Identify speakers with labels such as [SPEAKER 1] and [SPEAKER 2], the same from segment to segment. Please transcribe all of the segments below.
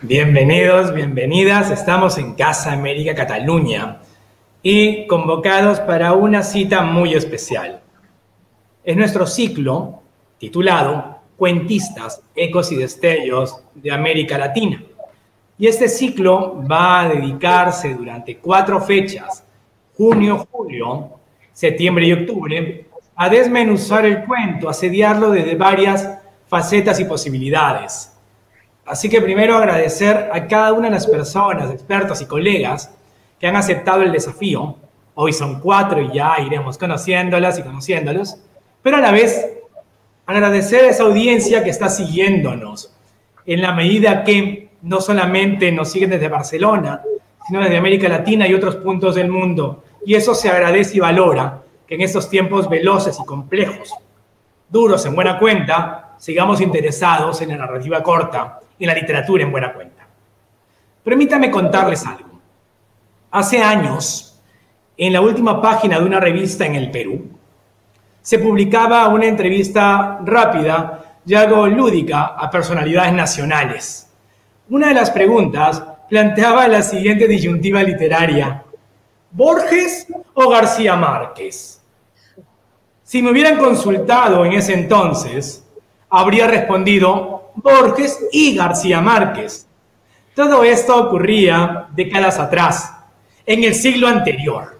[SPEAKER 1] Bienvenidos, bienvenidas. Estamos en Casa América Cataluña y convocados para una cita muy especial. Es nuestro ciclo titulado Cuentistas, Ecos y Destellos de América Latina. Y este ciclo va a dedicarse durante 4 fechas, junio, julio, septiembre y octubre, a desmenuzar el cuento, a sediarlo desde varias facetas y posibilidades. Así que primero agradecer a cada una de las personas, expertos y colegas que han aceptado el desafío. Hoy son 4 y ya iremos conociéndolas y conociéndolos. Pero a la vez agradecer a esa audiencia que está siguiéndonos en la medida que no solamente nos siguen desde Barcelona, sino desde América Latina y otros puntos del mundo. Y eso se agradece y valora, que en estos tiempos veloces y complejos, duros en buena cuenta, sigamos interesados en la narrativa corta y la literatura en buena cuenta. Permítame contarles algo. Hace años, en la última página de una revista en el Perú, se publicaba una entrevista rápida y algo lúdica a personalidades nacionales. Una de las preguntas planteaba la siguiente disyuntiva literaria: ¿Borges o García Márquez? Si me hubieran consultado en ese entonces, habría respondido Borges y García Márquez. Todo esto ocurría décadas atrás, en el siglo anterior.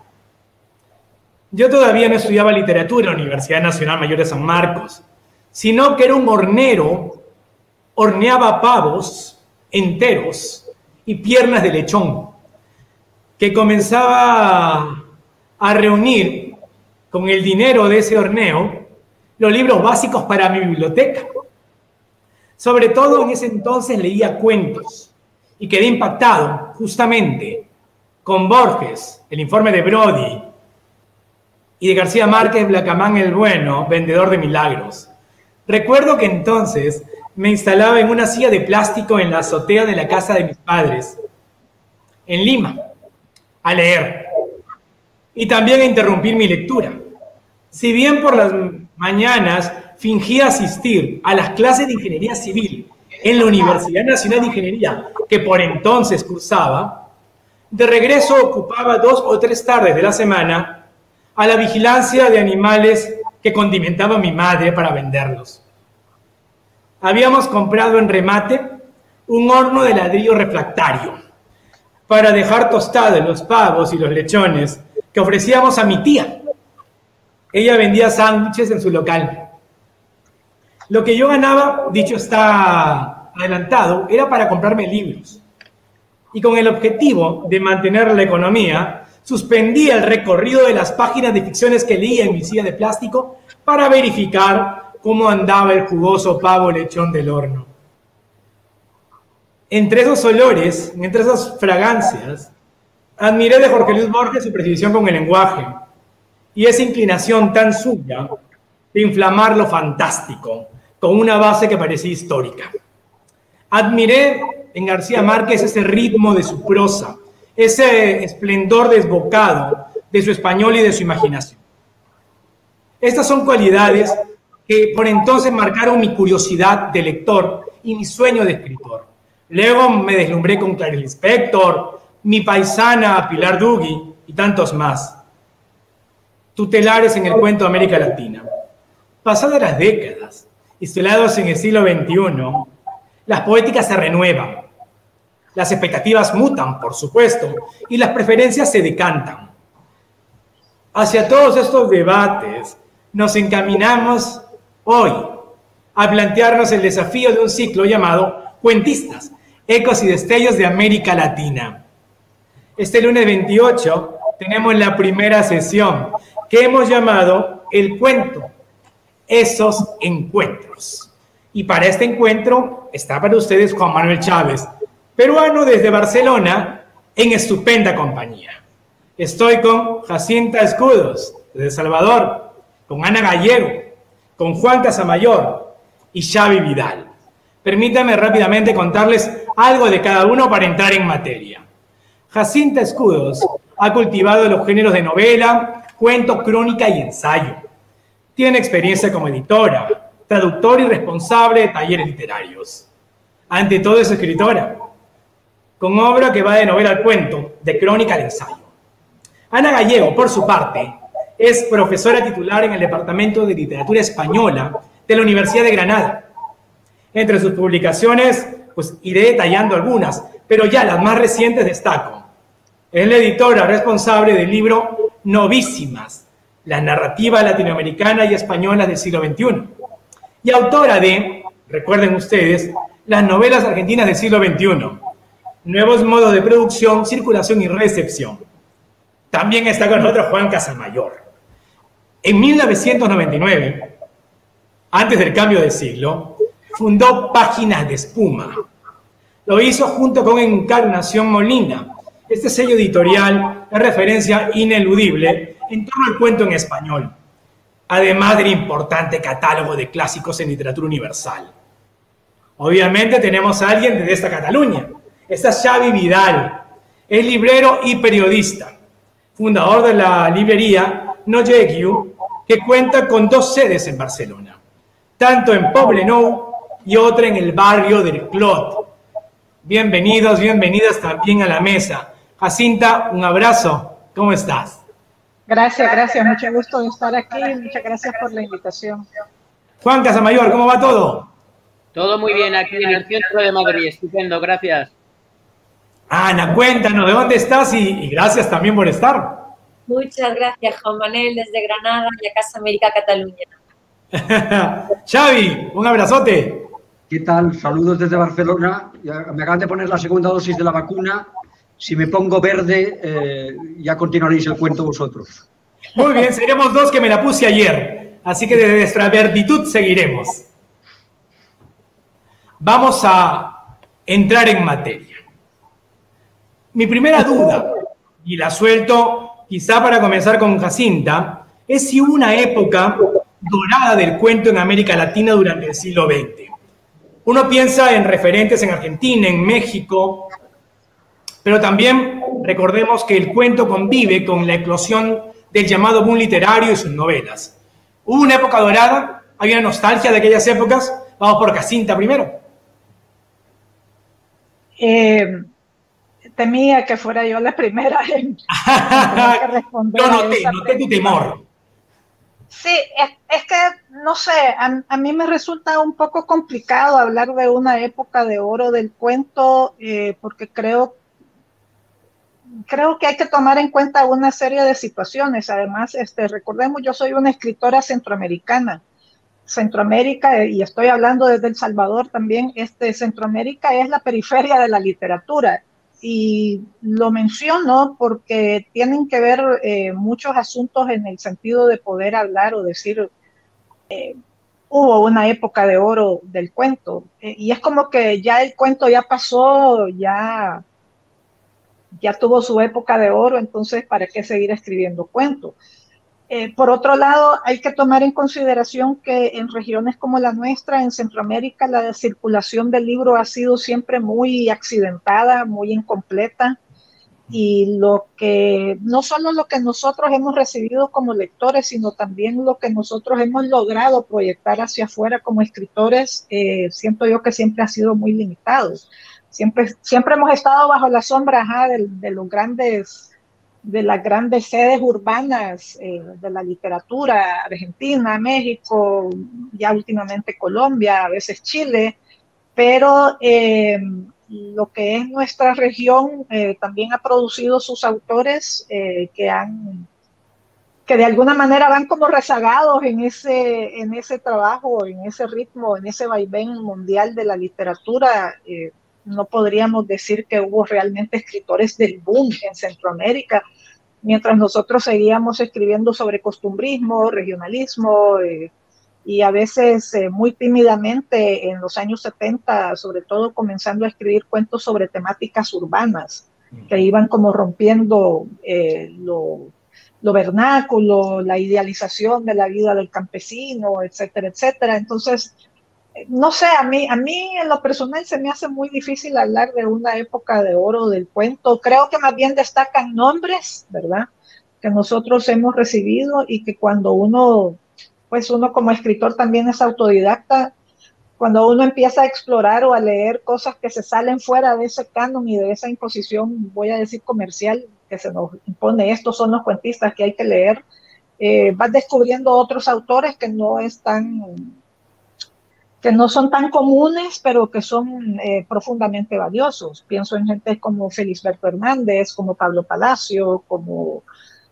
[SPEAKER 1] Yo todavía no estudiaba literatura en la Universidad Nacional Mayor de San Marcos, sino que era un hornero, horneaba pavos enteros y piernas de lechón, que comenzaba a reunir con el dinero de ese horneo los libros básicos para mi biblioteca. Sobre todo en ese entonces leía cuentos y quedé impactado justamente con Borges, El informe de Brody, y de García Márquez, Blacamán el Bueno, vendedor de milagros. Recuerdo que entonces me instalaba en una silla de plástico en la azotea de la casa de mis padres, en Lima, a leer y también a interrumpir mi lectura. Si bien por las mañanas fingía asistir a las clases de Ingeniería Civil en la Universidad Nacional de Ingeniería, que por entonces cursaba, de regreso ocupaba 2 o 3 tardes de la semana a la vigilancia de animales que condimentaba mi madre para venderlos. Habíamos comprado en remate un horno de ladrillo refractario para dejar tostados los pavos y los lechones que ofrecíamos a mi tía. Ella vendía sándwiches en su local. Lo que yo ganaba, dicho está adelantado, era para comprarme libros. Y con el objetivo de mantener la economía, suspendía el recorrido de las páginas de ficciones que leía en mi silla de plástico para verificar cómo andaba el jugoso pavo lechón del horno. Entre esos olores, entre esas fragancias, admiré de Jorge Luis Borges su precisión con el lenguaje y esa inclinación tan suya de inflamar lo fantástico con una base que parecía histórica. Admiré en García Márquez ese ritmo de su prosa, ese esplendor desbocado de su español y de su imaginación. Estas son cualidades que por entonces marcaron mi curiosidad de lector y mi sueño de escritor. Luego me deslumbré con Clarice Lispector, mi paisana Pilar Dugui y tantos más, tutelares en el cuento de América Latina. Pasadas las décadas, instalados en el siglo XXI, las poéticas se renuevan, las expectativas mutan, por supuesto, y las preferencias se decantan. Hacia todos estos debates nos encaminamos hoy a plantearnos el desafío de un ciclo llamado Cuentistas, Ecos y Destellos de América Latina. Este lunes 28 tenemos la primera sesión que hemos llamado El Cuento, Esos Encuentros. Y para este encuentro está para ustedes Juan Manuel Chávez, peruano desde Barcelona, en estupenda compañía. Estoy con Jacinta Escudos, desde El Salvador, con Ana Gallego, con Juan Casamayor y Xavi Vidal. Permítanme rápidamente contarles algo de cada uno para entrar en materia. Jacinta Escudos ha cultivado los géneros de novela, cuento, crónica y ensayo. Tiene experiencia como editora, traductora y responsable de talleres literarios. Ante todo es escritora. con obra que va de novela al cuento, de crónica al ensayo. Ana Gallego, por su parte, es profesora titular en el Departamento de Literatura Española de la Universidad de Granada. Entre sus publicaciones, pues iré detallando algunas, pero ya las más recientes destaco. Es la editora responsable del libro Novísimas, la narrativa latinoamericana y española del siglo XXI, y autora de, recuerden ustedes, las novelas argentinas del siglo XXI, nuevos modos de producción, circulación y recepción. También está con nosotros Juan Casamayor. En 1999, antes del cambio de siglo, fundó Páginas de Espuma. Lo hizo junto con Encarnación Molina. Este sello editorial es referencia ineludible en torno al cuento en español, además del importante catálogo de clásicos en literatura universal. Obviamente tenemos a alguien desde esta Cataluña. Esta es Xavi Vidal. Es librero y periodista, fundador de la librería No Llegiu, que cuenta con 2 sedes en Barcelona, tanto en Poblenou y otra en el barrio del Clot. Bienvenidos, bienvenidas también a la mesa. Jacinta, un abrazo. ¿Cómo estás?
[SPEAKER 2] Gracias. Mucho gusto de estar aquí. Muchas gracias por la invitación.
[SPEAKER 1] Juan Casamayor, ¿cómo va todo?
[SPEAKER 3] Todo muy bien aquí en el centro de Madrid. Estupendo, gracias.
[SPEAKER 1] Ana, cuéntanos de dónde estás y gracias también por estar.
[SPEAKER 4] Muchas gracias, Juan Manuel, desde Granada y a Casa América, Cataluña.
[SPEAKER 1] Xavi, un abrazote.
[SPEAKER 5] ¿Qué tal? Saludos desde Barcelona. Me acaban de poner la segunda dosis de la vacuna. Si me pongo verde, ya continuaréis el cuento vosotros.
[SPEAKER 1] Muy bien, seremos 2 que me la puse ayer. Así que desde nuestra verditud seguiremos. Vamos a entrar en materia. Mi primera duda, y la suelto quizá para comenzar con Jacinta, es si hubo una época dorada del cuento en América Latina durante el siglo XX. Uno piensa en referentes en Argentina, en México, pero también recordemos que el cuento convive con la eclosión del llamado boom literario y sus novelas. ¿Hubo una época dorada? ¿Hay una nostalgia de aquellas épocas? Vamos por Jacinta primero.
[SPEAKER 2] Temía que fuera yo la primera en que responder.
[SPEAKER 1] Yo noté tu temor.
[SPEAKER 2] Sí, es que, no sé, a mí me resulta un poco complicado hablar de una época de oro del cuento, porque creo que hay que tomar en cuenta una serie de situaciones. Además, recordemos, yo soy una escritora centroamericana. Centroamérica, y estoy hablando desde El Salvador también, Centroamérica es la periferia de la literatura. Y lo menciono porque tienen que ver muchos asuntos en el sentido de poder hablar o decir, hubo una época de oro del cuento. Y es como que ya el cuento ya pasó, ya tuvo su época de oro, entonces ¿para qué seguir escribiendo cuentos? Por otro lado, hay que tomar en consideración que en regiones como la nuestra, en Centroamérica, la circulación del libro ha sido siempre muy accidentada, muy incompleta, y no solo lo que nosotros hemos recibido como lectores, sino también lo que nosotros hemos logrado proyectar hacia afuera como escritores, siento yo que siempre ha sido muy limitado. Siempre hemos estado bajo la sombra de las grandes sedes urbanas de la literatura, Argentina, México, ya últimamente Colombia, a veces Chile, pero lo que es nuestra región también ha producido sus autores que de alguna manera van como rezagados en ese trabajo, en ese ritmo, en ese vaivén mundial de la literatura. No podríamos decir que hubo realmente escritores del boom en Centroamérica, mientras nosotros seguíamos escribiendo sobre costumbrismo, regionalismo, y a veces muy tímidamente en los años 70, sobre todo comenzando a escribir cuentos sobre temáticas urbanas, que iban como rompiendo lo vernáculo, la idealización de la vida del campesino, etcétera, etcétera. Entonces, no sé, a mí en lo personal se me hace muy difícil hablar de una época de oro del cuento. Creo que más bien destacan nombres, ¿verdad?, que nosotros hemos recibido, y que cuando uno como escritor también es autodidacta, cuando uno empieza a explorar o a leer cosas que se salen fuera de ese canon y de esa imposición, voy a decir comercial, que se nos impone, estos son los cuentistas que hay que leer, vas descubriendo otros autores que no son tan comunes, pero que son profundamente valiosos. Pienso en gente como Felisberto Hernández, como Pablo Palacio, como...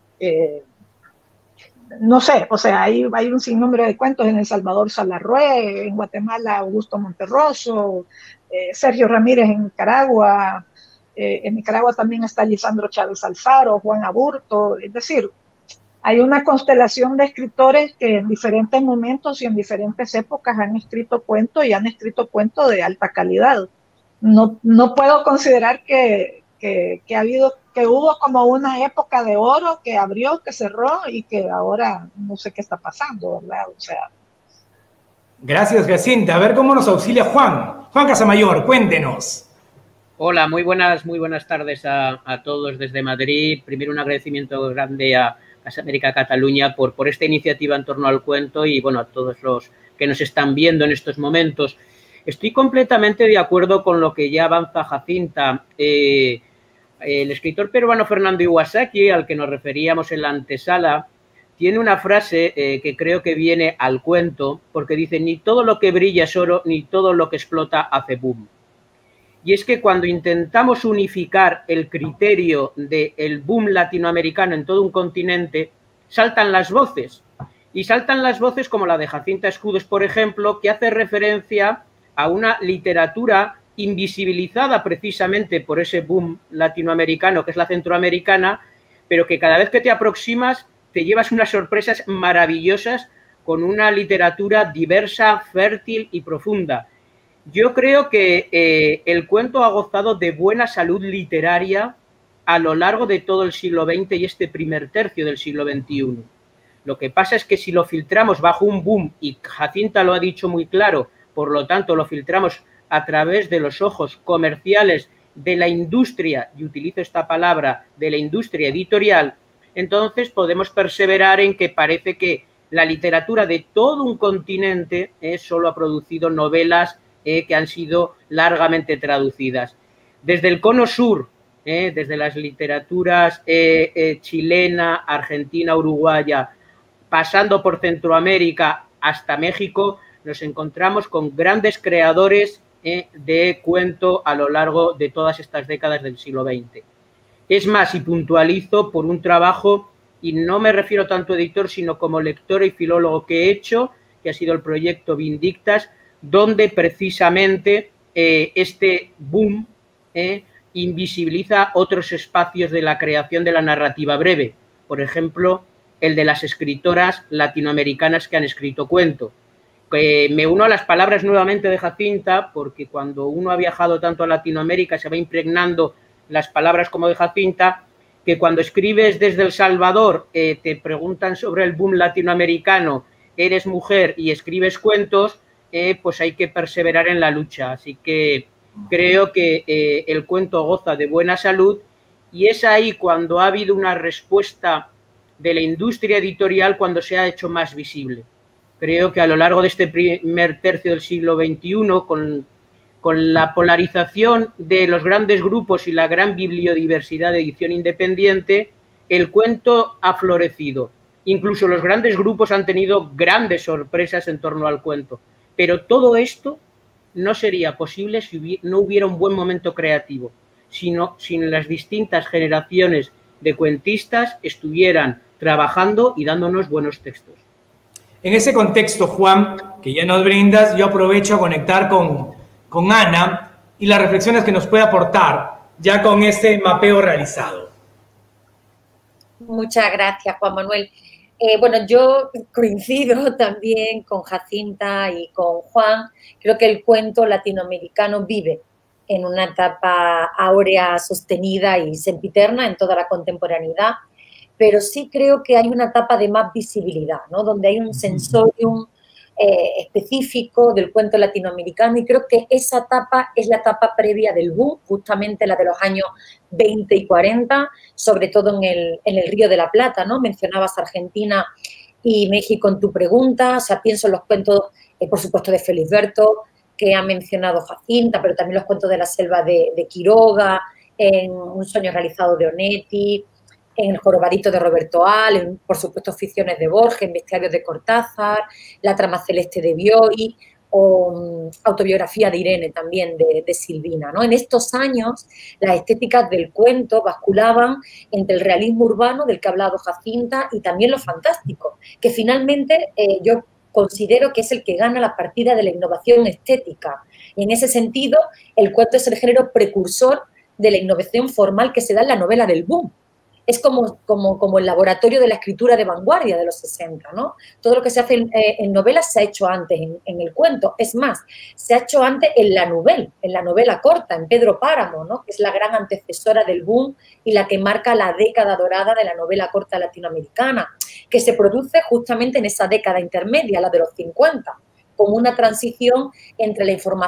[SPEAKER 2] no sé, o sea, hay un sinnúmero de cuentos en El Salvador, Salarrué, en Guatemala, Augusto Monterroso, Sergio Ramírez en Nicaragua, en Nicaragua también está Lisandro Chávez Alfaro, Juan Aburto, es decir, hay una constelación de escritores que en diferentes momentos y en diferentes épocas han escrito cuentos y han escrito cuentos de alta calidad. No puedo considerar que hubo como una época de oro que abrió, que cerró y que ahora no sé qué está pasando, ¿verdad? O sea.
[SPEAKER 1] Gracias, Jacinta. A ver cómo nos auxilia Juan. Juan Casamayor, cuéntenos.
[SPEAKER 3] Hola, muy buenas tardes a todos desde Madrid. Primero, un agradecimiento grande a Casa América Cataluña por esta iniciativa en torno al cuento y, bueno, a todos los que nos están viendo en estos momentos. Estoy completamente de acuerdo con lo que ya avanza Jacinta. El escritor peruano Fernando Iwasaki, al que nos referíamos en la antesala, tiene una frase que creo que viene al cuento, porque dice: ni todo lo que brilla es oro, ni todo lo que explota hace boom. Y es que cuando intentamos unificar el criterio del boom latinoamericano en todo un continente, saltan las voces. Y saltan las voces como la de Jacinta Escudos, por ejemplo, que hace referencia a una literatura invisibilizada precisamente por ese boom latinoamericano, que es la centroamericana, pero que cada vez que te aproximas te llevas unas sorpresas maravillosas con una literatura diversa, fértil y profunda. Yo creo que el cuento ha gozado de buena salud literaria a lo largo de todo el siglo XX y este primer tercio del siglo XXI. Lo que pasa es que si lo filtramos bajo un boom, y Jacinta lo ha dicho muy claro, por lo tanto lo filtramos a través de los ojos comerciales de la industria, y utilizo esta palabra, de la industria editorial, entonces podemos perseverar en que parece que la literatura de todo un continente solo ha producido novelas que han sido largamente traducidas. Desde el cono sur, desde las literaturas chilena, argentina, uruguaya, pasando por Centroamérica hasta México, nos encontramos con grandes creadores de cuento a lo largo de todas estas décadas del siglo XX. Es más, y puntualizo por un trabajo, y no me refiero tanto a editor, sino como lector y filólogo que he hecho, que ha sido el proyecto Vindictas, donde precisamente este boom invisibiliza otros espacios de la creación de la narrativa breve. Por ejemplo, el de las escritoras latinoamericanas que han escrito cuento. Me uno a las palabras nuevamente de Jacinta, porque cuando uno ha viajado tanto a Latinoamérica se va impregnando las palabras como de Jacinta, que cuando escribes desde El Salvador te preguntan sobre el boom latinoamericano, eres mujer y escribes cuentos, pues hay que perseverar en la lucha. Así que creo que el cuento goza de buena salud y es ahí cuando ha habido una respuesta de la industria editorial cuando se ha hecho más visible. Creo que a lo largo de este primer tercio del siglo XXI, con la polarización de los grandes grupos y la gran bibliodiversidad de edición independiente, el cuento ha florecido. Incluso los grandes grupos han tenido grandes sorpresas en torno al cuento. Pero todo esto no sería posible si no hubiera un buen momento creativo, sino sin las distintas generaciones de cuentistas estuvieran trabajando y dándonos buenos textos.
[SPEAKER 1] En ese contexto, Juan, que ya nos brindas, yo aprovecho a conectar con Ana y las reflexiones que nos puede aportar ya con este mapeo realizado.
[SPEAKER 4] Muchas gracias, Juan Manuel. Bueno, yo coincido también con Jacinta y con Juan. Creo que el cuento latinoamericano vive en una etapa áurea sostenida y sempiterna en toda la contemporaneidad, pero sí creo que hay una etapa de más visibilidad, ¿no? Donde hay un sensorium específico del cuento latinoamericano y creo que esa etapa es la etapa previa del boom, justamente la de los años 20 y 40, sobre todo en el Río de la Plata, ¿no? Mencionabas Argentina y México en tu pregunta, o sea, pienso en los cuentos, por supuesto, de Felisberto, que ha mencionado Jacinta, pero también los cuentos de la selva de Quiroga, en Un sueño realizado de Onetti, en El jorobadito de Roberto Al, en, por supuesto, Ficciones de Borges, en Bestiarios de Cortázar, La trama celeste de Bioy, o Autobiografía de Irene también de Silvina, ¿no? En estos años las estéticas del cuento basculaban entre el realismo urbano del que ha hablado Jacinta y también lo fantástico, que finalmente yo considero que es el que gana la partida de la innovación estética. Y en ese sentido, el cuento es el género precursor de la innovación formal que se da en la novela del boom. Es como el laboratorio de la escritura de vanguardia de los 60, ¿no? Todo lo que se hace en novelas se ha hecho antes en el cuento. Es más, se ha hecho antes en la novela corta, en Pedro Páramo, ¿no? Que es la gran antecesora del boom y la que marca la década dorada de la novela corta latinoamericana, que se produce justamente en esa década intermedia, la de los 50, como una transición entre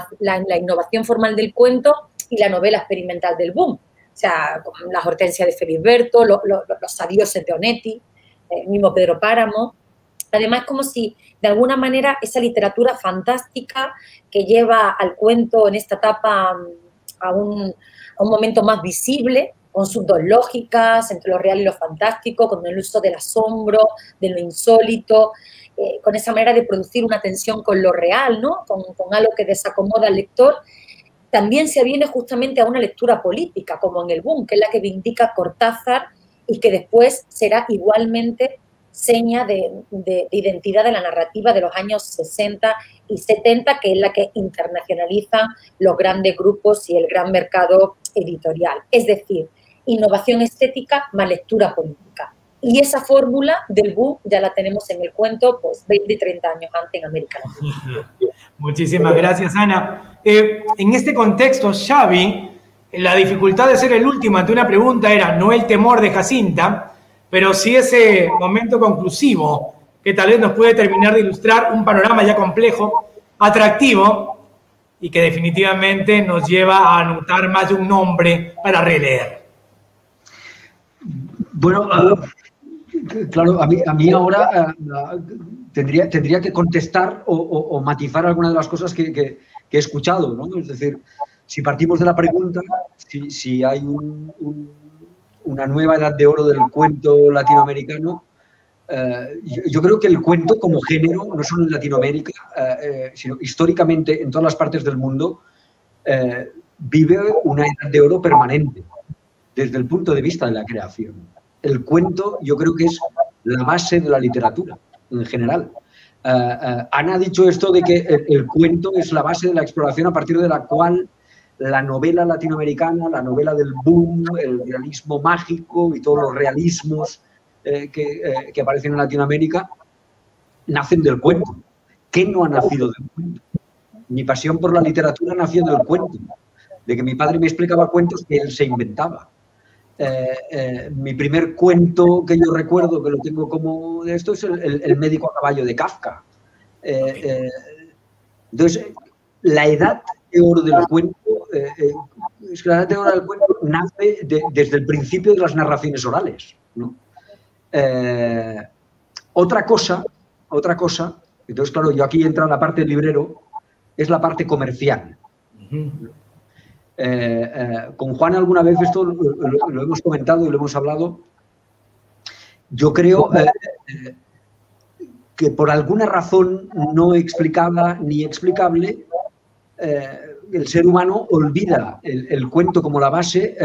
[SPEAKER 4] la innovación formal del cuento y la novela experimental del boom. O sea, Las hortensias de Felisberto, los adioses de Onetti, el mismo Pedro Páramo. Además, como si, de alguna manera, esa literatura fantástica que lleva al cuento en esta etapa a un momento más visible, con sus dos lógicas, entre lo real y lo fantástico, con el uso del asombro, de lo insólito, con esa manera de producir una tensión con lo real, ¿no? Con algo que desacomoda al lector. También se aviene justamente a una lectura política, como en el boom, que es la que vindica Cortázar y que después será igualmente seña de identidad de la narrativa de los años 60 y 70, que es la que internacionaliza los grandes grupos y el gran mercado editorial. Es decir, innovación estética más lectura política. Y esa fórmula del boom ya la tenemos en el cuento pues 20 y 30 años antes en América Latina.
[SPEAKER 1] Muchísimas gracias, Ana. En este contexto, Xavi, la dificultad de ser el último ante una pregunta era no el temor de Jacinta, pero sí ese momento conclusivo que tal vez nos puede terminar de ilustrar un panorama ya complejo, atractivo y que definitivamente nos lleva a anotar más de un nombre para releer.
[SPEAKER 5] Bueno, claro, a mí ahora tendría que contestar o matizar algunas de las cosas que he escuchado, ¿no? Es decir, si partimos de la pregunta, si hay una nueva edad de oro del cuento latinoamericano, yo creo que el cuento como género, no solo en Latinoamérica, sino históricamente en todas las partes del mundo, vive una edad de oro permanente desde el punto de vista de la creación. El cuento yo creo que es la base de la literatura en general. Ana ha dicho esto de que el cuento es la base de la exploración a partir de la cual la novela latinoamericana, la novela del boom, el realismo mágico y todos los realismos que aparecen en Latinoamérica nacen del cuento. ¿Qué no ha nacido del cuento? Mi pasión por la literatura nació del cuento, de que mi padre me explicaba cuentos que él se inventaba. Mi primer cuento que yo recuerdo, que lo tengo como de esto, es el médico a caballo de Kafka. Entonces, la edad de oro del cuento, es que la edad de oro del cuento nace desde el principio de las narraciones orales, ¿no? Otra cosa, entonces claro, yo aquí entra la parte del librero, es la parte comercial. Con Juan alguna vez esto lo hemos comentado y lo hemos hablado. Yo creo que por alguna razón no explicada ni explicable, el ser humano olvida el cuento como la base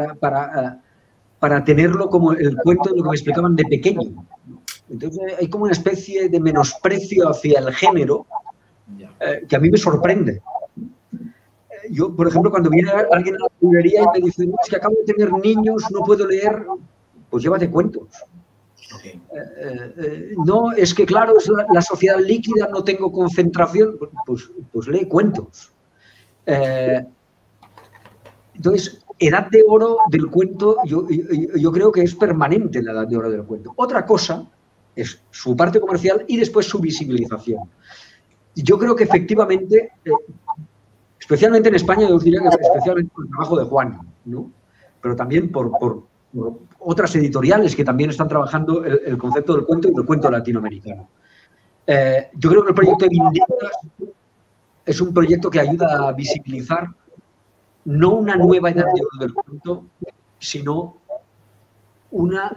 [SPEAKER 5] para tenerlo como el cuento de lo que me explicaban de pequeño. Entonces hay como una especie de menosprecio hacia el género que a mí me sorprende. Yo, por ejemplo, cuando viene alguien a la librería y me dice, no, es que acabo de tener niños, no puedo leer, pues llévate cuentos. Okay. No, es que claro, es la sociedad líquida, no tengo concentración, pues lee cuentos. Entonces, edad de oro del cuento, yo creo que es permanente la edad de oro del cuento. Otra cosa es su parte comercial y después su visibilización. Yo creo que efectivamente... especialmente en España, yo os diría que especialmente por el trabajo de Juan, ¿no? Pero también por otras editoriales que también están trabajando el concepto del cuento y del cuento latinoamericano. Yo creo que el proyecto de Vindictas es un proyecto que ayuda a visibilizar no una nueva edad de oro del cuento, sino una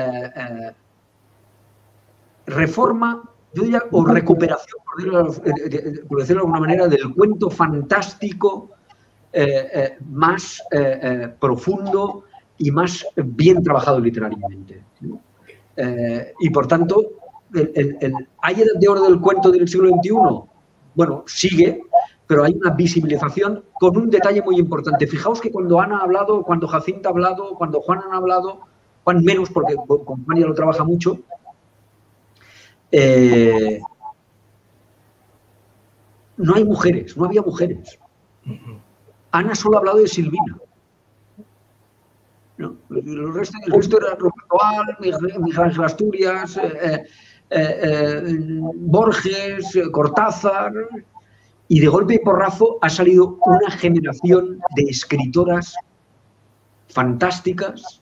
[SPEAKER 5] reforma, yo diría, o recuperación, por decirlo de alguna manera, del cuento fantástico más profundo y más bien trabajado literariamente, ¿no? Y por tanto, ¿hay edad de oro del cuento del siglo XXI? Bueno, sigue, pero hay una visibilización con un detalle muy importante. Fijaos que cuando Ana ha hablado, cuando Jacinta ha hablado, cuando Juan ha hablado, Juan menos porque con Juan ya lo trabaja mucho, no hay mujeres, no había mujeres. Ana solo ha hablado de Silvina. No, el resto era Roberto Al, Miguel Ángel Asturias, Borges, Cortázar, y de golpe y porrazo ha salido una generación de escritoras fantásticas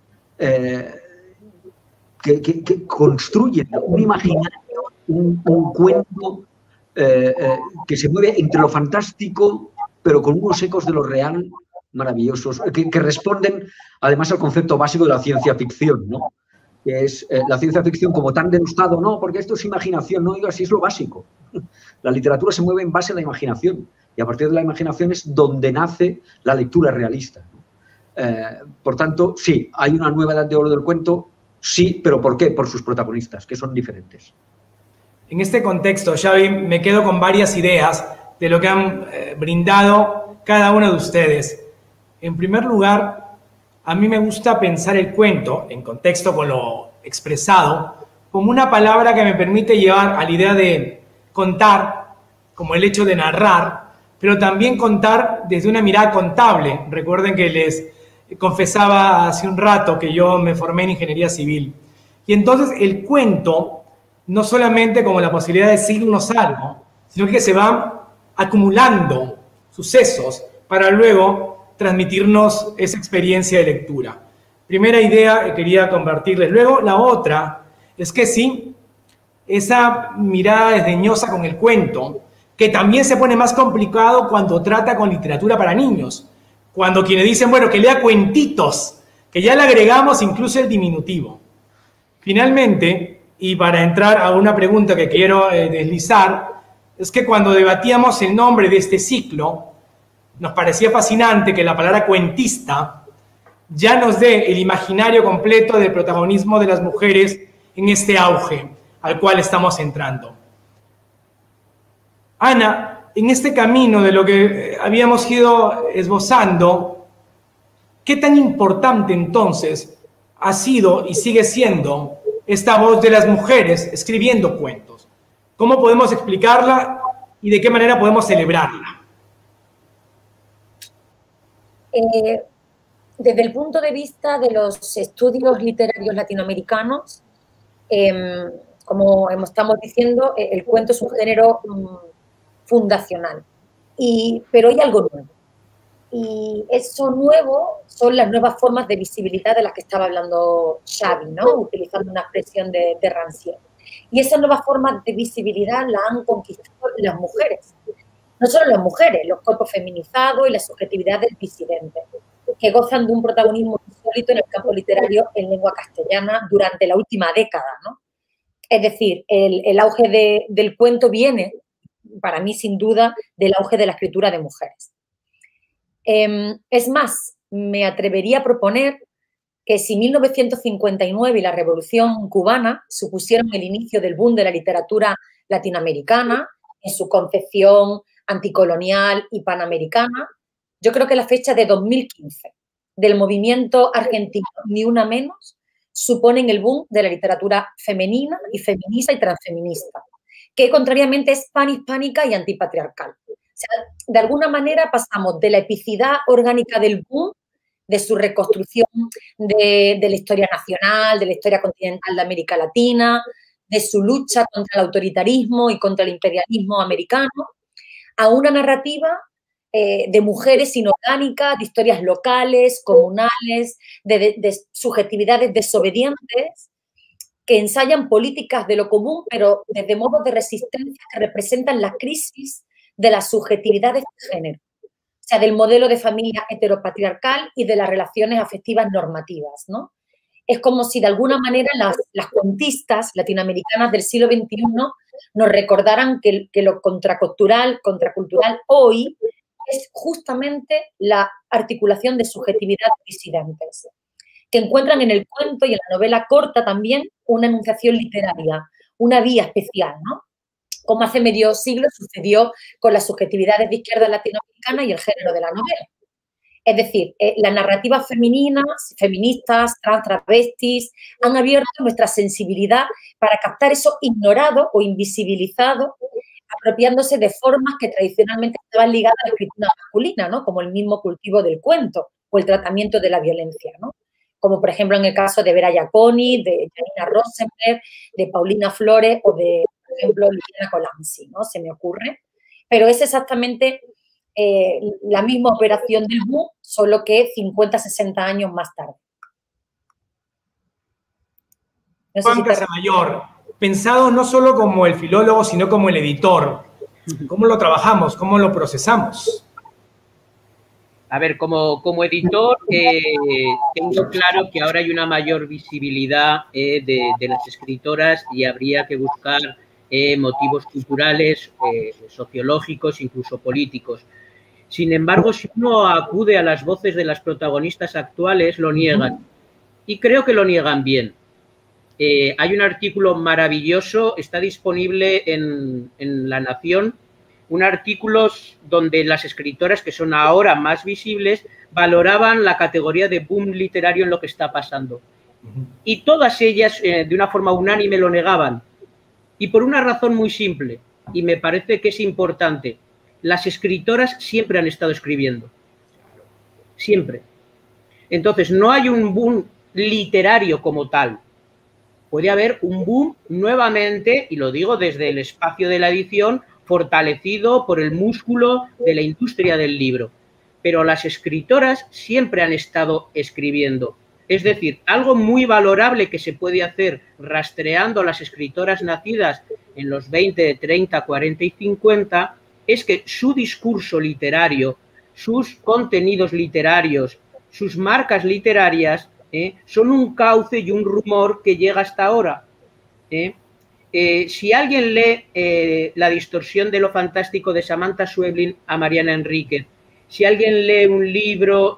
[SPEAKER 5] que construyen un imaginario, un cuento que se mueve entre lo fantástico, pero con unos ecos de lo real maravillosos, que responden además al concepto básico de la ciencia ficción, ¿no? Que es la ciencia ficción como tan denostado, no, porque esto es imaginación, no, digo, así es lo básico. La literatura se mueve en base a la imaginación y a partir de la imaginación es donde nace la lectura realista. Por tanto, sí, hay una nueva edad de oro del cuento, sí, pero ¿por qué? Por sus protagonistas, que son diferentes.
[SPEAKER 1] En este contexto, Xavi, me quedo con varias ideas de lo que han brindado cada uno de ustedes. En primer lugar, a mí me gusta pensar el cuento, en contexto con lo expresado, como una palabra que me permite llevar a la idea de contar, como el hecho de narrar, pero también contar desde una mirada contable. Recuerden que les confesaba hace un rato que yo me formé en ingeniería civil. Y entonces el cuento, no solamente como la posibilidad de decirnos algo, sino que se van acumulando sucesos para luego transmitirnos esa experiencia de lectura. Primera idea que quería compartirles. Luego, la otra es que sí, esa mirada desdeñosa con el cuento, que también se pone más complicado cuando trata con literatura para niños. Cuando quienes dicen, bueno, que lea cuentitos, que ya le agregamos incluso el diminutivo. Finalmente, y para entrar a una pregunta que quiero deslizar, es que cuando debatíamos el nombre de este ciclo, nos parecía fascinante que la palabra cuentista ya nos dé el imaginario completo del protagonismo de las mujeres en este auge al cual estamos entrando. Ana, en este camino de lo que habíamos ido esbozando, ¿qué tan importante entonces ha sido y sigue siendo esta voz de las mujeres escribiendo cuentos? ¿Cómo podemos explicarla y de qué manera podemos celebrarla?
[SPEAKER 4] Desde el punto de vista de los estudios literarios latinoamericanos, como estamos diciendo, el cuento es un género fundacional, pero hay algo nuevo. Y eso nuevo son las nuevas formas de visibilidad de las que estaba hablando Xavi, ¿no? Utilizando una expresión de Rancière. Y esas nuevas formas de visibilidad las han conquistado las mujeres. No solo las mujeres, los cuerpos feminizados y la subjetividad del disidente, que gozan de un protagonismo insólito en el campo literario en lengua castellana durante la última década, ¿no? Es decir, el auge del cuento viene, para mí sin duda, del auge de la escritura de mujeres. Es más, me atrevería a proponer que si 1959 y la Revolución Cubana supusieron el inicio del boom de la literatura latinoamericana en su concepción anticolonial y panamericana, yo creo que la fecha de 2015 del movimiento argentino Ni Una Menos suponen el boom de la literatura femenina y feminista y transfeminista, que contrariamente es panhispánica y antipatriarcal. O sea, de alguna manera pasamos de la epicidad orgánica del boom, de su reconstrucción de la historia nacional, de la historia continental de América Latina, de su lucha contra el autoritarismo y contra el imperialismo americano, a una narrativa de mujeres inorgánicas, de historias locales, comunales, de subjetividades desobedientes, que ensayan políticas de lo común, pero desde modos de resistencia que representan la crisis de las subjetividades de género, o sea, del modelo de familia heteropatriarcal y de las relaciones afectivas normativas, ¿no? Es como si de alguna manera las cuentistas latinoamericanas del siglo XXI nos recordaran que lo contracultural hoy es justamente la articulación de subjetividades disidentes, que encuentran en el cuento y en la novela corta también una enunciación literaria, una vía especial, ¿no? Como hace medio siglo sucedió con las subjetividades de izquierda latinoamericana y el género de la novela. Es decir, las narrativas feministas, travestis, han abierto nuestra sensibilidad para captar eso ignorado o invisibilizado, apropiándose de formas que tradicionalmente estaban ligadas a la escritura masculina, ¿no? Como el mismo cultivo del cuento o el tratamiento de la violencia, ¿no? Como, por ejemplo, en el caso de Vera Iaconi, de Janina Rosenberg, de Paulina Flores o de, por ejemplo, Liliana Colanzi, ¿no? Se me ocurre. Pero es exactamente la misma operación del boom, solo que 50, 60 años más tarde.
[SPEAKER 1] No sé Juan Casamayor, pensado no solo como el filólogo, sino como el editor, ¿cómo lo trabajamos? ¿Cómo lo procesamos?
[SPEAKER 3] A ver, como editor, tengo claro que ahora hay una mayor visibilidad de las escritoras y habría que buscar motivos culturales, sociológicos, incluso políticos. Sin embargo, si uno acude a las voces de las protagonistas actuales, lo niegan. Y creo que lo niegan bien. Hay un artículo maravilloso, está disponible en La Nación, un artículo donde las escritoras que son ahora más visibles valoraban la categoría de boom literario en lo que está pasando. Y todas ellas, de una forma unánime, lo negaban. Y por una razón muy simple, y me parece que es importante, las escritoras siempre han estado escribiendo. Siempre. Entonces, no hay un boom literario como tal. Puede haber un boom nuevamente, y lo digo desde el espacio de la edición, fortalecido por el músculo de la industria del libro. Pero las escritoras siempre han estado escribiendo. Es decir, algo muy valorable que se puede hacer rastreando a las escritoras nacidas en los 20, 30, 40 y 50 es que su discurso literario, sus contenidos literarios, sus marcas literarias son un cauce y un rumor que llega hasta ahora. Si alguien lee La distorsión de lo fantástico de Samantha Schweblin a Mariana Enríquez, si alguien lee un libro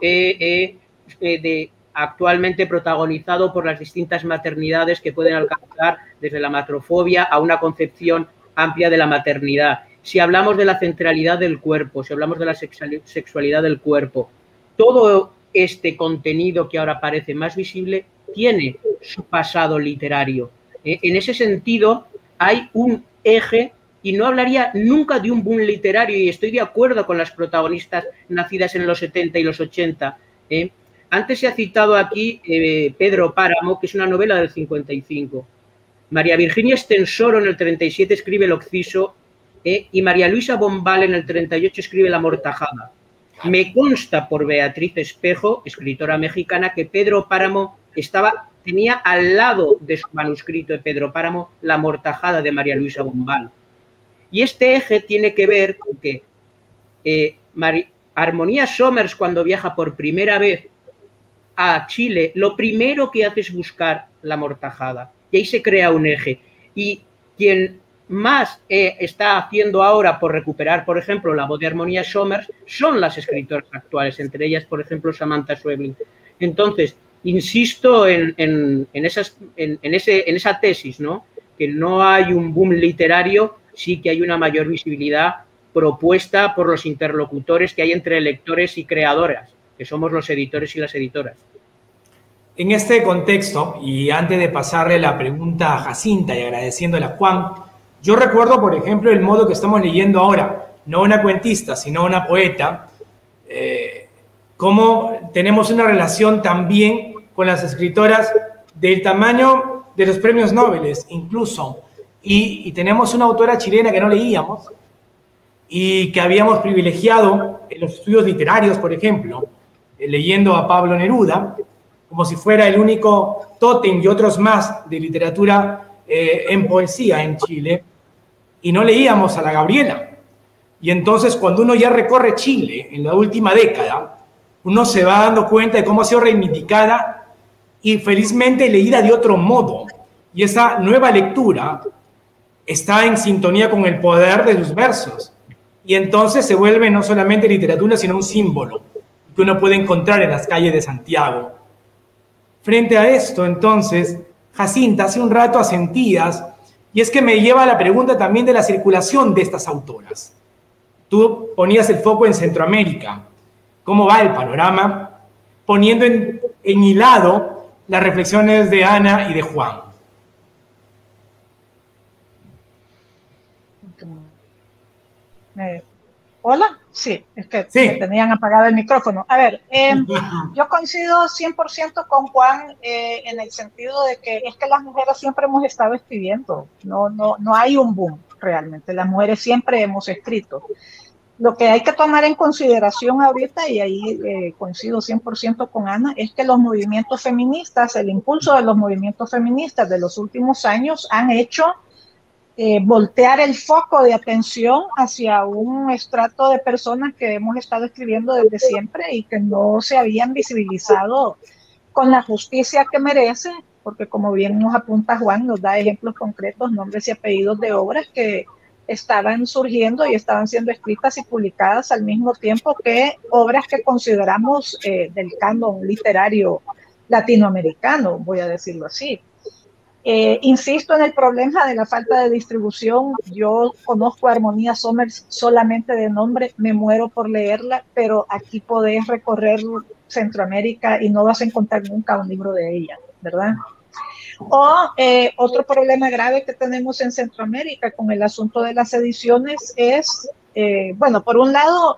[SPEAKER 3] actualmente protagonizado por las distintas maternidades que pueden alcanzar desde la matrofobia a una concepción amplia de la maternidad, si hablamos de la centralidad del cuerpo, si hablamos de la sexualidad del cuerpo, todo este contenido que ahora parece más visible tiene su pasado literario. En ese sentido, hay un eje, y no hablaría nunca de un boom literario, y estoy de acuerdo con las protagonistas nacidas en los 70 y los 80. Antes se ha citado aquí Pedro Páramo, que es una novela del 55. María Virginia Estensoro en el 37 escribe El Occiso, y María Luisa Bombal en el 38 escribe La Mortajada. Me consta por Beatriz Espejo, escritora mexicana, que Pedro Páramo tenía al lado de su manuscrito de Pedro Páramo La Mortajada de María Luisa Bombal. Y este eje tiene que ver con que Armonía Somers, cuando viaja por primera vez a Chile, lo primero que hace es buscar La Mortajada. Y ahí se crea un eje. Y quien más está haciendo ahora por recuperar, por ejemplo, la voz de Armonía Somers son las escritoras actuales, entre ellas, por ejemplo, Samantha Schweblin. Entonces, insisto en esa tesis, ¿no? Que no hay un boom literario, sí que hay una mayor visibilidad propuesta por los interlocutores que hay entre lectores y creadoras, que somos los editores y las editoras.
[SPEAKER 1] En este contexto, y antes de pasarle la pregunta a Jacinta y agradeciéndole a Juan, yo recuerdo, por ejemplo, el modo que estamos leyendo ahora, no una cuentista, sino una poeta, cómo tenemos una relación también con las escritoras del tamaño de los premios Nobel, incluso. Y tenemos una autora chilena que no leíamos y que habíamos privilegiado en los estudios literarios, por ejemplo, leyendo a Pablo Neruda, como si fuera el único tótem y otros más de literatura en poesía en Chile, y no leíamos a la Gabriela. Y entonces cuando uno ya recorre Chile en la última década, uno se va dando cuenta de cómo ha sido reivindicada y felizmente leída de otro modo. Y esa nueva lectura está en sintonía con el poder de sus versos. Y entonces se vuelve no solamente literatura, sino un símbolo que uno puede encontrar en las calles de Santiago. Frente a esto, entonces, Jacinta, hace un rato asentías, y es que me lleva a la pregunta también de la circulación de estas autoras. Tú ponías el foco en Centroamérica. ¿Cómo va el panorama? Poniendo en hilado las reflexiones de Ana y de Juan.
[SPEAKER 2] ¿Hola? Sí, es que
[SPEAKER 1] sí.
[SPEAKER 2] Me tenían apagado el micrófono. A ver, yo coincido 100% con Juan en el sentido de que es que las mujeres siempre hemos estado escribiendo. No hay un boom realmente. Las mujeres siempre hemos escrito. Lo que hay que tomar en consideración ahorita, y ahí coincido 100% con Ana, es que los movimientos feministas, el impulso de los movimientos feministas de los últimos años han hecho voltear el foco de atención hacia un estrato de personas que hemos estado escribiendo desde siempre y que no se habían visibilizado con la justicia que merece, porque como bien nos apunta Juan, nos da ejemplos concretos, nombres y apellidos de obras que estaban surgiendo y estaban siendo escritas y publicadas al mismo tiempo que obras que consideramos del canon literario latinoamericano, voy a decirlo así. Insisto en el problema de la falta de distribución. Yo conozco a Armonía Somers solamente de nombre, me muero por leerla, pero aquí podés recorrer Centroamérica y no vas a encontrar nunca un libro de ella, ¿verdad? O otro problema grave que tenemos en Centroamérica con el asunto de las ediciones es, bueno, por un lado,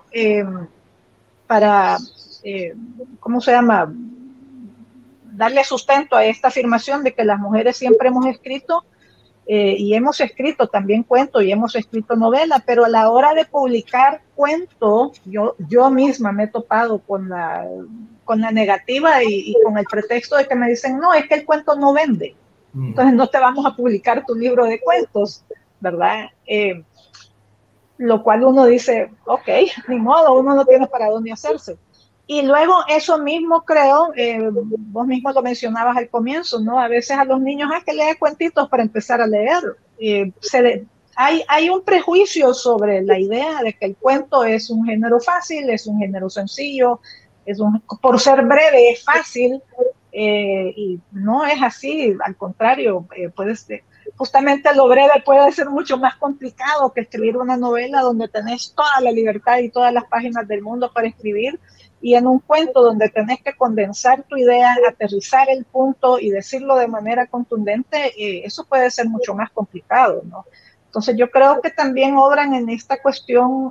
[SPEAKER 2] ¿cómo se llama?, darle sustento a esta afirmación de que las mujeres siempre hemos escrito, y hemos escrito también cuento y hemos escrito novela, pero a la hora de publicar cuento, yo misma me he topado con la negativa y con el pretexto de que me dicen, no, es que el cuento no vende, entonces no te vamos a publicar tu libro de cuentos, ¿verdad? Lo cual uno dice, ok, ni modo, uno no tiene para dónde hacerse. Y luego eso mismo creo, vos mismo lo mencionabas al comienzo, ¿no? A veces a los niños hay que leer cuentitos para empezar a leer. Hay un prejuicio sobre la idea de que el cuento es un género fácil, es un género sencillo, por ser breve es fácil, y no es así, al contrario, justamente lo breve puede ser mucho más complicado que escribir una novela donde tenés toda la libertad y todas las páginas del mundo para escribir, y en un cuento donde tenés que condensar tu idea, aterrizar el punto y decirlo de manera contundente, eso puede ser mucho más complicado, ¿no? Entonces yo creo que también obran en esta cuestión,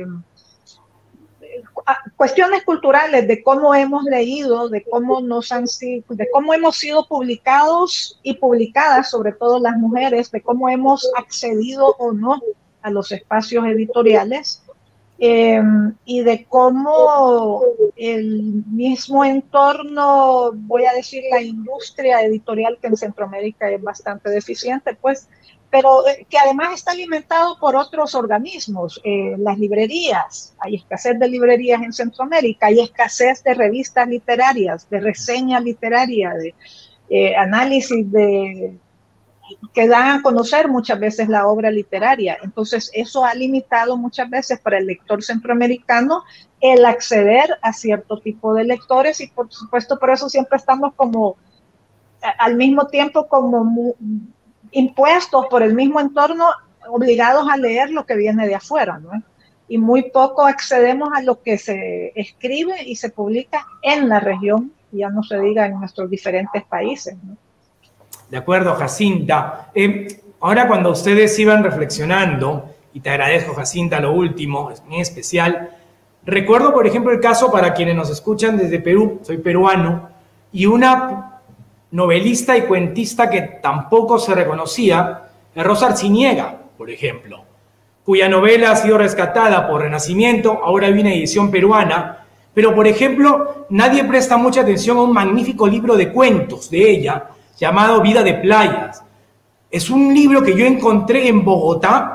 [SPEAKER 2] cuestiones culturales de cómo hemos leído, de cómo hemos sido publicados y publicadas, sobre todo las mujeres, de cómo hemos accedido o no a los espacios editoriales, y de cómo el mismo entorno, voy a decir la industria editorial, que en Centroamérica es bastante deficiente, pues, pero que además está alimentado por otros organismos, las librerías. Hay escasez de librerías en Centroamérica, hay escasez de revistas literarias, de reseña literaria, de análisis que dan a conocer muchas veces la obra literaria. Entonces eso ha limitado muchas veces para el lector centroamericano el acceder a cierto tipo de lectores, y por supuesto por eso siempre estamos como al mismo tiempo como impuestos por el mismo entorno, obligados a leer lo que viene de afuera, ¿no? Y muy poco accedemos a lo que se escribe y se publica en la región, ya no se diga en nuestros diferentes países, ¿no?
[SPEAKER 1] De acuerdo, Jacinta. Ahora cuando ustedes iban reflexionando, y te agradezco, Jacinta, lo último, es muy especial, recuerdo, por ejemplo, el caso para quienes nos escuchan desde Perú, soy peruano, y una novelista y cuentista que tampoco se reconocía, Rosa Arciniega, por ejemplo, cuya novela ha sido rescatada por Renacimiento, ahora hay una edición peruana, pero, por ejemplo, nadie presta mucha atención a un magnífico libro de cuentos de ella, llamado Vida de Playas. Es un libro que yo encontré en Bogotá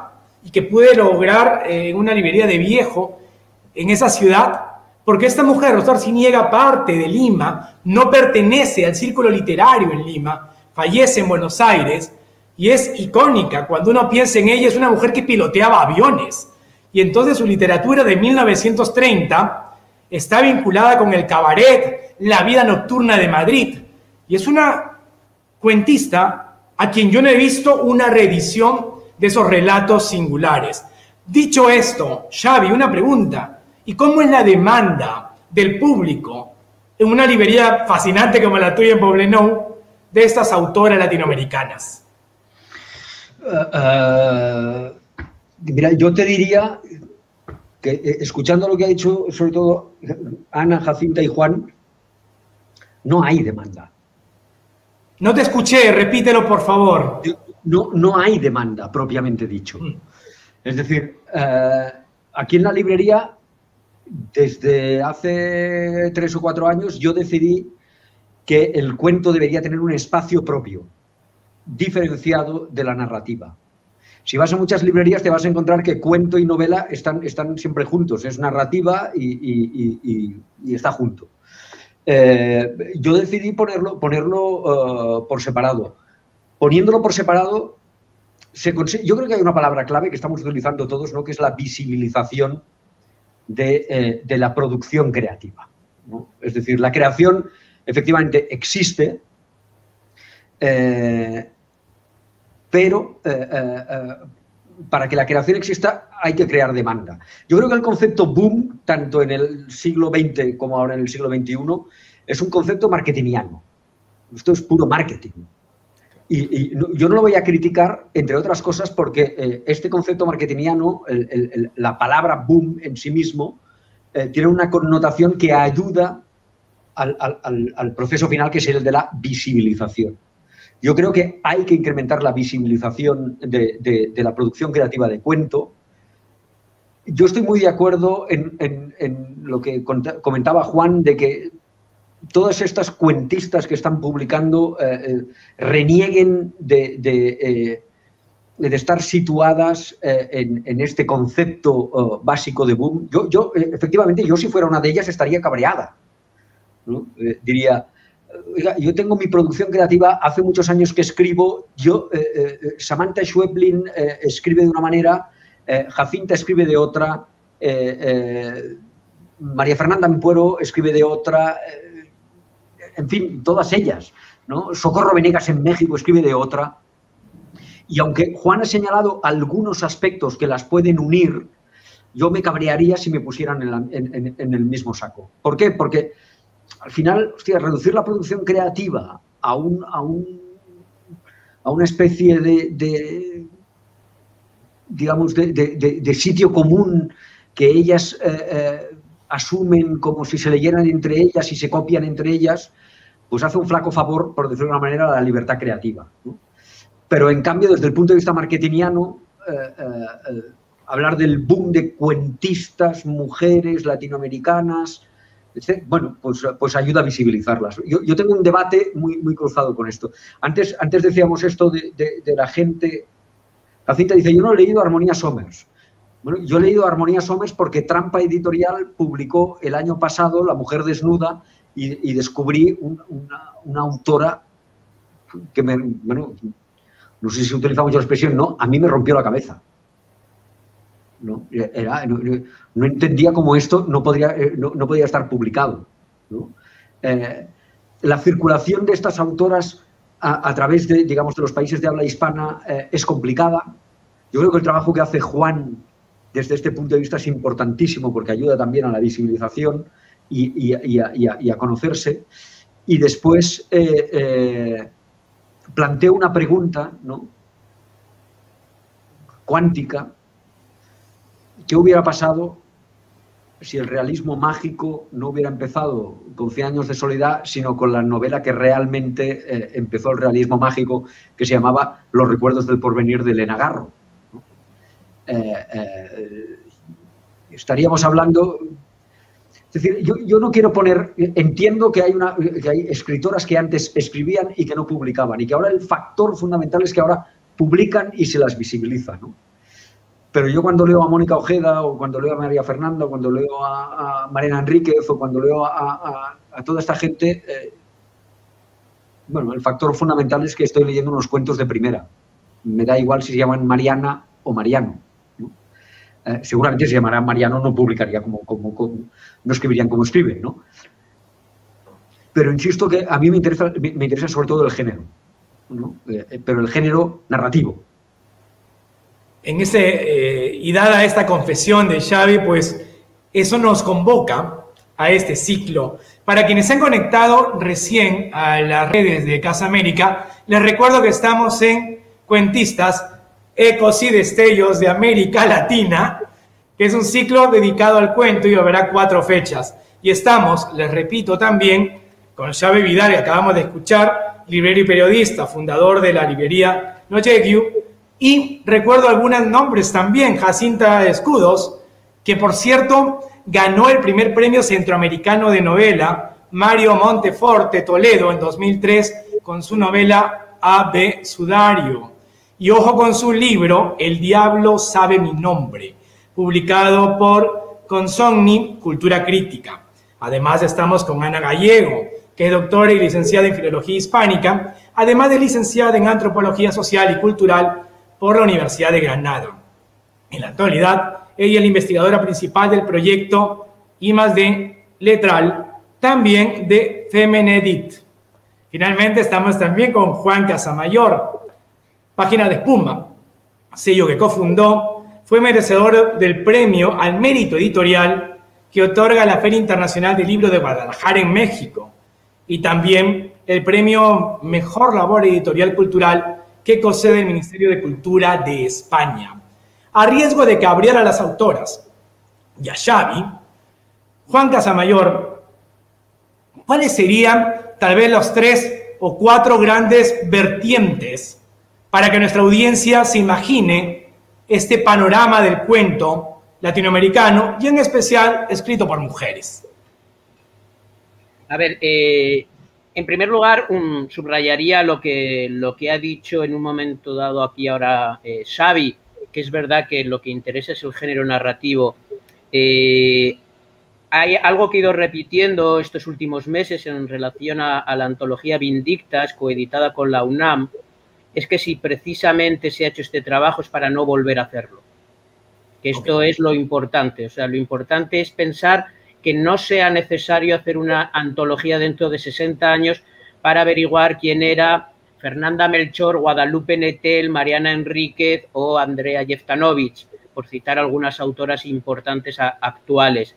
[SPEAKER 1] y que pude lograr en una librería de viejo en esa ciudad, porque esta mujer, Rosa Arciniega, parte de Lima, no pertenece al círculo literario en Lima, fallece en Buenos Aires y es icónica. Cuando uno piensa en ella, es una mujer que piloteaba aviones, y entonces su literatura de 1930 está vinculada con el cabaret, la vida nocturna de Madrid, y es una cuentista a quien yo no he visto una reedición de esos relatos singulares. Dicho esto, Xavi, una pregunta: ¿y cómo es la demanda del público en una librería fascinante como la tuya en Poblenou de estas autoras latinoamericanas?
[SPEAKER 5] Mira, yo te diría que escuchando lo que ha dicho sobre todo Ana, Jacinta y Juan, no hay demanda.
[SPEAKER 1] No te escuché, repítelo por favor.
[SPEAKER 5] No hay demanda propiamente dicho. Es decir, aquí en la librería, desde hace 3 o 4 años, yo decidí que el cuento debería tener un espacio propio, diferenciado de la narrativa. Si vas a muchas librerías te vas a encontrar que cuento y novela están siempre juntos, es narrativa y está junto. Yo decidí ponerlo por separado. Poniéndolo por separado, yo creo que hay una palabra clave que estamos utilizando todos, ¿no?, que es la visibilización de la producción creativa, ¿no? Es decir, la creación efectivamente existe, pero para que la creación exista hay que crear demanda. Yo creo que el concepto boom, tanto en el siglo XX como ahora en el siglo XXI, es un concepto marketingiano. Esto es puro marketing. Y yo no lo voy a criticar, entre otras cosas, porque este concepto marketingiano, la palabra boom en sí mismo, tiene una connotación que ayuda al proceso final, que es el de la visibilización. Yo creo que hay que incrementar la visibilización de la producción creativa de cuento. Yo estoy muy de acuerdo en lo que comentaba Juan, de que todas estas cuentistas que están publicando renieguen de estar situadas en este concepto básico de boom. Efectivamente, yo si fuera una de ellas estaría cabreada, ¿no? Diría, oiga, yo tengo mi producción creativa, hace muchos años que escribo, Samantha Schweblin escribe de una manera, Jacinta escribe de otra, María Fernanda Ampuero escribe de otra, en fin, todas ellas, ¿no? Socorro Venegas en México escribe de otra. Y aunque Juan ha señalado algunos aspectos que las pueden unir, yo me cabrearía si me pusieran en el mismo saco. ¿Por qué? Porque al final, hostia, reducir la producción creativa a una especie digamos, de sitio común que ellas asumen como si se leyeran entre ellas y se copian entre ellas, pues hace un flaco favor, por decirlo de una manera, a la libertad creativa, ¿no? Pero, en cambio, desde el punto de vista marketingiano, hablar del boom de cuentistas, mujeres latinoamericanas, bueno, pues ayuda a visibilizarlas. Yo tengo un debate muy cruzado con esto. Antes decíamos esto de la gente. Jacinta dice, yo no he leído Armonía Somers. Bueno, yo he leído Armonía Somers porque Trampa Editorial publicó el año pasado La mujer desnuda y descubrí una autora que bueno, no sé si utiliza mucho la expresión, no, a mí me rompió la cabeza. No entendía cómo esto no podía estar publicado, ¿no? La circulación de estas autoras a través de, digamos, de los países de habla hispana es complicada. Yo creo que el trabajo que hace Juan desde este punto de vista es importantísimo porque ayuda también a la visibilización y a conocerse. Y después planteo una pregunta, ¿no?, cuántica. ¿Qué hubiera pasado si el realismo mágico no hubiera empezado con 100 años de soledad, sino con la novela que realmente empezó el realismo mágico, que se llamaba Los recuerdos del porvenir de Elena Garro, ¿no? Estaríamos hablando... Es decir, yo no quiero poner... Entiendo que hay escritoras que antes escribían y que no publicaban, y que ahora el factor fundamental es que ahora publican y se las visibiliza, ¿no? pero yo cuando leo a Mónica Ojeda o cuando leo a María Fernanda o cuando leo a Mariana Enríquez o cuando leo a toda esta gente, bueno, el factor fundamental es que estoy leyendo unos cuentos de primera. Me da igual si se llaman Mariana o Mariano, ¿no? Seguramente se llamará Mariano, no publicaría no escribirían como escriben, ¿no? Pero insisto que a mí me interesa sobre todo el género, ¿no? Pero el género narrativo.
[SPEAKER 1] Y dada esta confesión de Xavi, pues eso nos convoca a este ciclo. Para quienes se han conectado recién a las redes de Casa América, les recuerdo que estamos en Cuentistas, Ecos y Destellos de América Latina, que es un ciclo dedicado al cuento y habrá 4 fechas. Y estamos, les repito también, con Xavi Vidal, que acabamos de escuchar, librero y periodista, fundador de la librería Nochegiu, y recuerdo algunos nombres también, Jacinta Escudos, que por cierto ganó el primer premio centroamericano de novela, Mario Monteforte Toledo, en 2003, con su novela A.B. Sudario. Y ojo con su libro, El Diablo sabe mi nombre, publicado por Consomni Cultura Crítica. Además estamos con Ana Gallego, que es doctora y licenciada en Filología Hispánica, además de licenciada en Antropología Social y Cultural por la Universidad de Granada. En la actualidad, ella es la investigadora principal del proyecto I+D Letral, también de Femenedit. Finalmente estamos también con Juan Casamayor, Página de Espuma, sello que cofundó, fue merecedor del premio al mérito editorial que otorga la Feria Internacional del Libro de Guadalajara en México, y también el premio Mejor Labor Editorial Cultural que concede el Ministerio de Cultura de España. A riesgo de cabrear a las autoras y a Xavi, Juan Casamayor, ¿cuáles serían tal vez los 3 o 4 grandes vertientes para que nuestra audiencia se imagine este panorama del cuento latinoamericano y en especial escrito por mujeres?
[SPEAKER 3] A ver, en primer lugar, subrayaría lo que ha dicho en un momento dado aquí ahora Xavi, que es verdad que lo que interesa es el género narrativo. Hay algo que he ido repitiendo estos últimos meses en relación a la antología Vindictas, coeditada con la UNAM, es que si precisamente se ha hecho este trabajo es para no volver a hacerlo. Que esto es lo importante. O sea, lo importante es pensar que no sea necesario hacer una antología dentro de 60 años para averiguar quién era Fernanda Melchor, Guadalupe Nettel, Mariana Enríquez o Andrea Jeftanovich, por citar algunas autoras importantes actuales.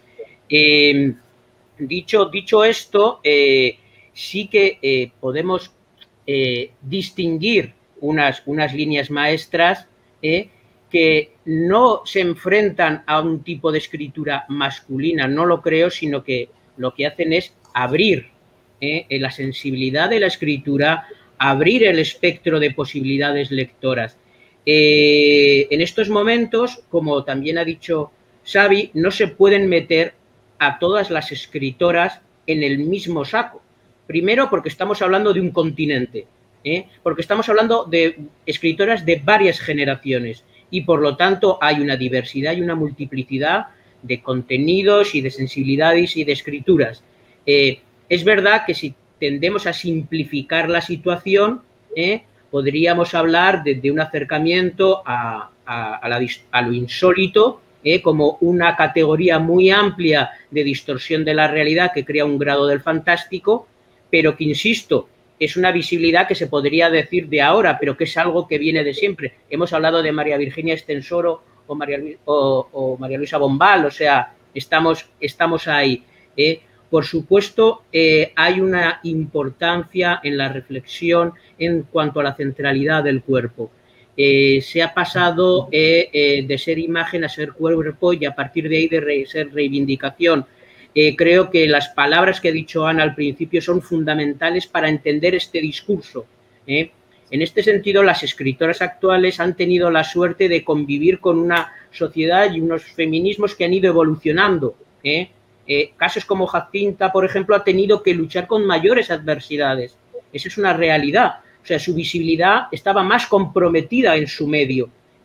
[SPEAKER 3] Dicho esto, sí que podemos distinguir unas líneas maestras que no se enfrentan a un tipo de escritura masculina, no lo creo, sino que lo que hacen es abrir la sensibilidad de la escritura, abrir el espectro de posibilidades lectoras. En estos momentos, como también ha dicho Xavi, no se pueden meter a todas las escritoras en el mismo saco. Primero, porque estamos hablando de un continente, porque estamos hablando de escritoras de varias generaciones y, por lo tanto, hay una diversidad y una multiplicidad de contenidos y de sensibilidades y de escrituras. Es verdad que si tendemos a simplificar la situación, podríamos hablar de un acercamiento a lo insólito, como una categoría muy amplia de distorsión de la realidad que crea un grado del fantástico, pero que, insisto, es una visibilidad que se podría decir de ahora, pero que es algo que viene de siempre. Hemos hablado de María Virginia Estensoro o María Luisa Bombal, o sea, estamos ahí. Por supuesto, hay una importancia en la reflexión en cuanto a la centralidad del cuerpo. Se ha pasado de ser imagen a ser cuerpo y a partir de ahí de ser reivindicación. Creo que las palabras que ha dicho Ana al principio son fundamentales para entender este discurso. En este sentido, las escritoras actuales han tenido la suerte de convivir con una sociedad y unos feminismos que han ido evolucionando. Casos como Jacinta, por ejemplo, ha tenido que luchar con mayores adversidades. Esa es una realidad. O sea, su visibilidad estaba más comprometida en su medio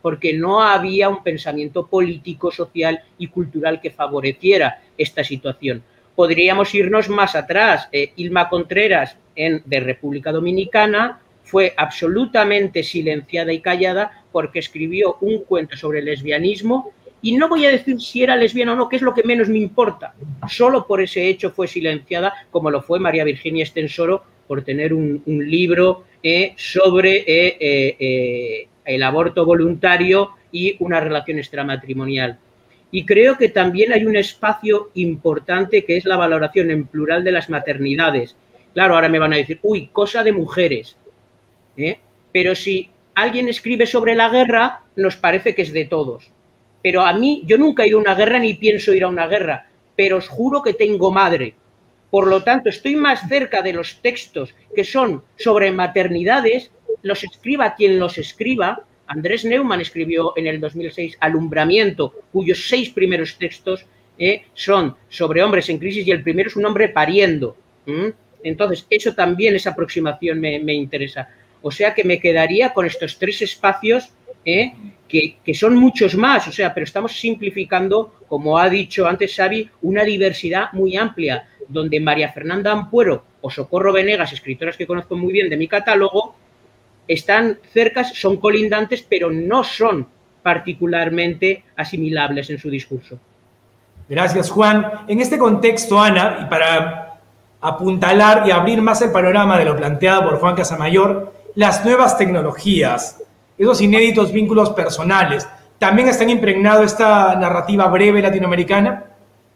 [SPEAKER 3] porque no había un pensamiento político, social y cultural que favoreciera esta situación. Podríamos irnos más atrás. Ilma Contreras, de República Dominicana, fue absolutamente silenciada y callada porque escribió un cuento sobre el lesbianismo, y no voy a decir si era lesbiana o no, que es lo que menos me importa. Solo por ese hecho fue silenciada, como lo fue María Virginia Estensoro por tener un libro sobre el aborto voluntario y una relación extramatrimonial. Y creo que también hay un espacio importante que es la valoración en plural de las maternidades. Claro, ahora me van a decir, uy, cosa de mujeres. Pero si alguien escribe sobre la guerra, nos parece que es de todos. Pero a mí, yo nunca he ido a una guerra ni pienso ir a una guerra, pero os juro que tengo madre. Por lo tanto, estoy más cerca de los textos que son sobre maternidades, los escriba quien los escriba. Andrés Neumann escribió en el 2006 Alumbramiento, cuyos 6 primeros textos son sobre hombres en crisis, y el primero es un hombre pariendo. Entonces, eso también, esa aproximación me interesa. O sea que me quedaría con estos 3 espacios que son muchos más, o sea, pero estamos simplificando, como ha dicho antes Xavi, una diversidad muy amplia, donde María Fernanda Ampuero o Socorro Venegas, escritoras que conozco muy bien de mi catálogo, están cercas, son colindantes, pero no son particularmente asimilables en su discurso.
[SPEAKER 1] Gracias, Juan. En este contexto, Ana, y para apuntalar y abrir más el panorama de lo planteado por Juan Casamayor, las nuevas tecnologías, esos inéditos vínculos personales, ¿también están impregnados esta narrativa breve latinoamericana?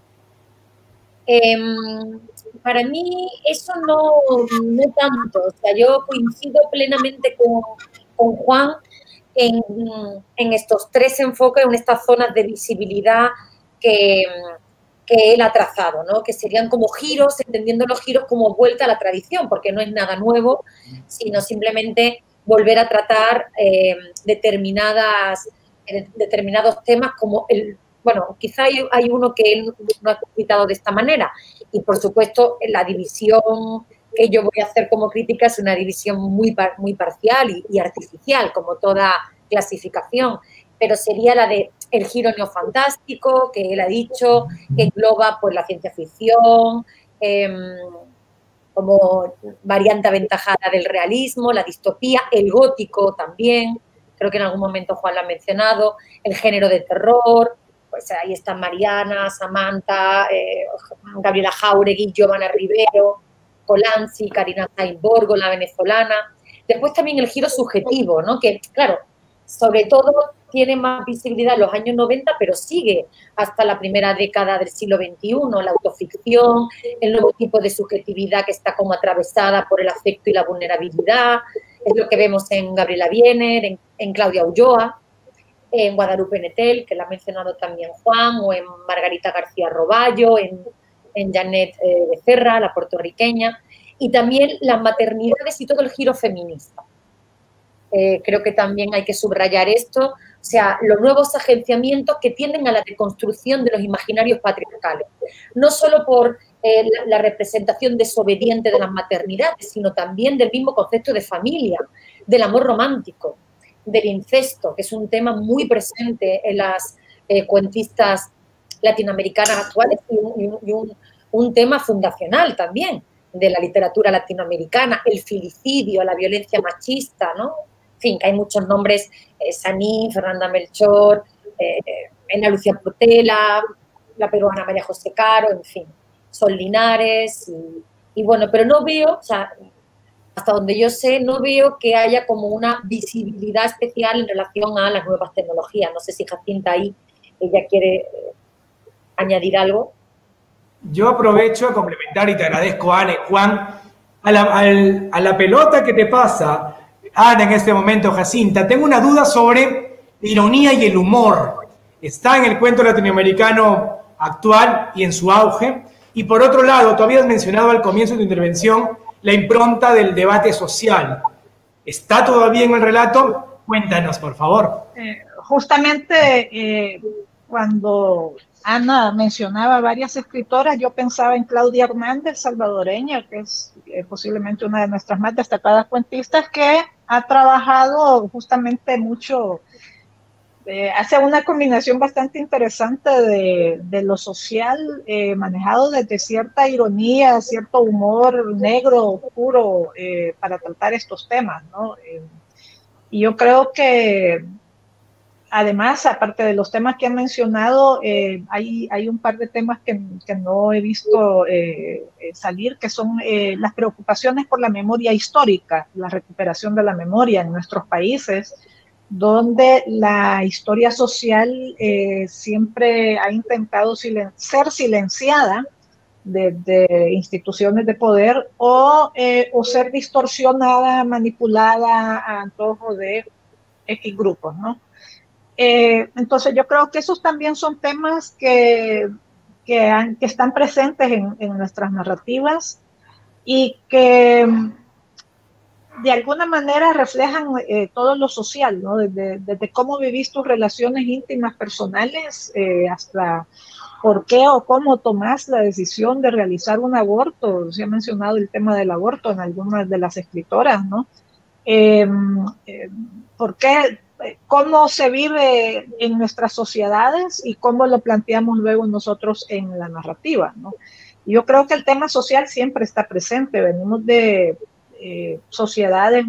[SPEAKER 4] Para mí eso no tanto. O sea, yo coincido plenamente con Juan en estos 3 enfoques, en estas zonas de visibilidad que él ha trazado, ¿no? Que serían como giros, entendiendo los giros como vuelta a la tradición, porque no es nada nuevo, sino simplemente volver a tratar determinados temas como bueno, quizá hay uno que él no ha citado de esta manera, y por supuesto la división que yo voy a hacer como crítica es una división muy parcial y artificial, como toda clasificación, pero sería la de el giro neofantástico, que él ha dicho, que engloba pues la ciencia ficción, como variante aventajada del realismo, la distopía, el gótico también, creo que en algún momento Juan lo ha mencionado, el género de terror, pues ahí están Mariana, Samantha, Gabriela Jáuregui, Giovanna Rivero, Colanzi, Karina Sainz-Borgo, la venezolana. Después también el giro subjetivo, ¿no? Que, claro, sobre todo tiene más visibilidad en los años 90, pero sigue hasta la primera década del siglo XXI, la autoficción, el nuevo tipo de subjetividad que está como atravesada por el afecto y la vulnerabilidad, es lo que vemos en Gabriela Biener, en Claudia Ulloa, en Guadalupe Nettel, que la ha mencionado también Juan, o en Margarita García Roballo, en Janet Becerra, la puertorriqueña, y también las maternidades y todo el giro feminista. Creo que también hay que subrayar esto, o sea, los nuevos agenciamientos que tienden a la deconstrucción de los imaginarios patriarcales, no solo por la representación desobediente de las maternidades, sino también del mismo concepto de familia, del amor romántico, del incesto, que es un tema muy presente en las cuentistas latinoamericanas actuales y un tema fundacional también de la literatura latinoamericana, el filicidio, la violencia machista, ¿no? En fin, que hay muchos nombres, Saní, Fernanda Melchor, Ana Lucía Portela, la peruana María José Caro, en fin, Sol Linares, y bueno, pero no veo, o sea, hasta donde yo sé, no veo que haya como una visibilidad especial en relación a las nuevas tecnologías. No sé si Jacinta ahí, ella quiere añadir algo.
[SPEAKER 1] Yo aprovecho a complementar y te agradezco, Ana y Juan, a la pelota que te pasa, Ana, en este momento, Jacinta. Tengo una duda sobre la ironía y el humor. Está en el cuento latinoamericano actual y en su auge. Y por otro lado, tú habías mencionado al comienzo de tu intervención la impronta del debate social. ¿Está todavía en el relato? Cuéntanos, por favor.
[SPEAKER 2] Justamente cuando Ana mencionaba varias escritoras, yo pensaba en Claudia Hernández, salvadoreña, que es posiblemente una de nuestras más destacadas cuentistas, que ha trabajado justamente mucho hace una combinación bastante interesante de lo social, manejado desde cierta ironía, cierto humor negro, oscuro, para tratar estos temas, ¿no? Y yo creo que, además, aparte de los temas que han mencionado, hay un par de temas que no he visto salir, que son las preocupaciones por la memoria histórica, la recuperación de la memoria en nuestros países, donde la historia social siempre ha intentado ser silenciada de instituciones de poder o ser distorsionada, manipulada a antojo de X grupos, ¿no? Entonces yo creo que esos también son temas que están presentes en nuestras narrativas y que de alguna manera reflejan todo lo social, ¿no? Desde cómo vivís tus relaciones íntimas personales hasta por qué o cómo tomás la decisión de realizar un aborto. Se ha mencionado el tema del aborto en algunas de las escritoras, ¿no? ¿Por qué? Cómo se vive en nuestras sociedades y cómo lo planteamos luego nosotros en la narrativa, ¿no? Yo creo que el tema social siempre está presente. Venimos de sociedades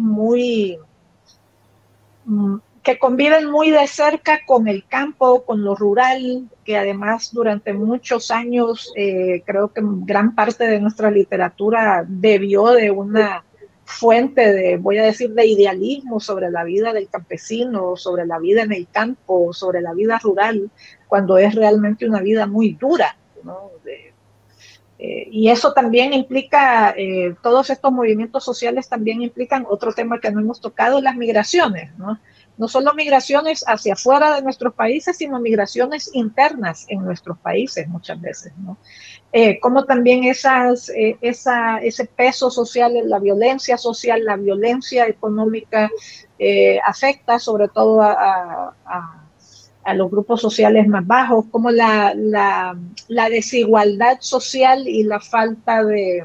[SPEAKER 2] que conviven muy de cerca con el campo, con lo rural, que además durante muchos años creo que gran parte de nuestra literatura bebió de una fuente de, voy a decir, de idealismo sobre la vida del campesino, sobre la vida en el campo, sobre la vida rural, cuando es realmente una vida muy dura, ¿no? Y eso también implica, todos estos movimientos sociales también implican otro tema que no hemos tocado, las migraciones, ¿no? No solo migraciones hacia afuera de nuestros países, sino migraciones internas en nuestros países muchas veces, ¿no? Como también ese peso social, la violencia social, la violencia económica afecta sobre todo a los grupos sociales más bajos, como la desigualdad social y la falta de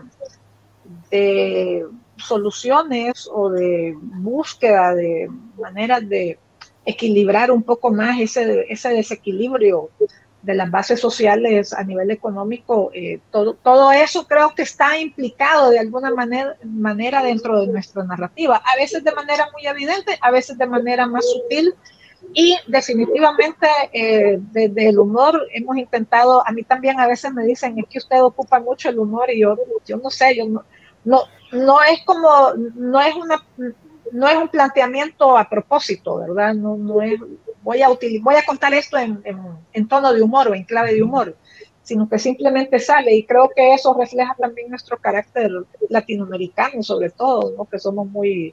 [SPEAKER 2] soluciones o de búsqueda de maneras de equilibrar un poco más ese desequilibrio de las bases sociales a nivel económico. Todo eso creo que está implicado de alguna manera dentro de nuestra narrativa, a veces de manera muy evidente, a veces de manera más sutil. Y definitivamente desde el humor hemos intentado, a mí también a veces me dicen, es que usted ocupa mucho el humor, y yo no sé, no es un planteamiento a propósito, ¿verdad? No es, voy a contar esto en tono de humor o en clave de humor, sino que simplemente sale, y creo que eso refleja también nuestro carácter latinoamericano, sobre todo, ¿no? Que somos muy...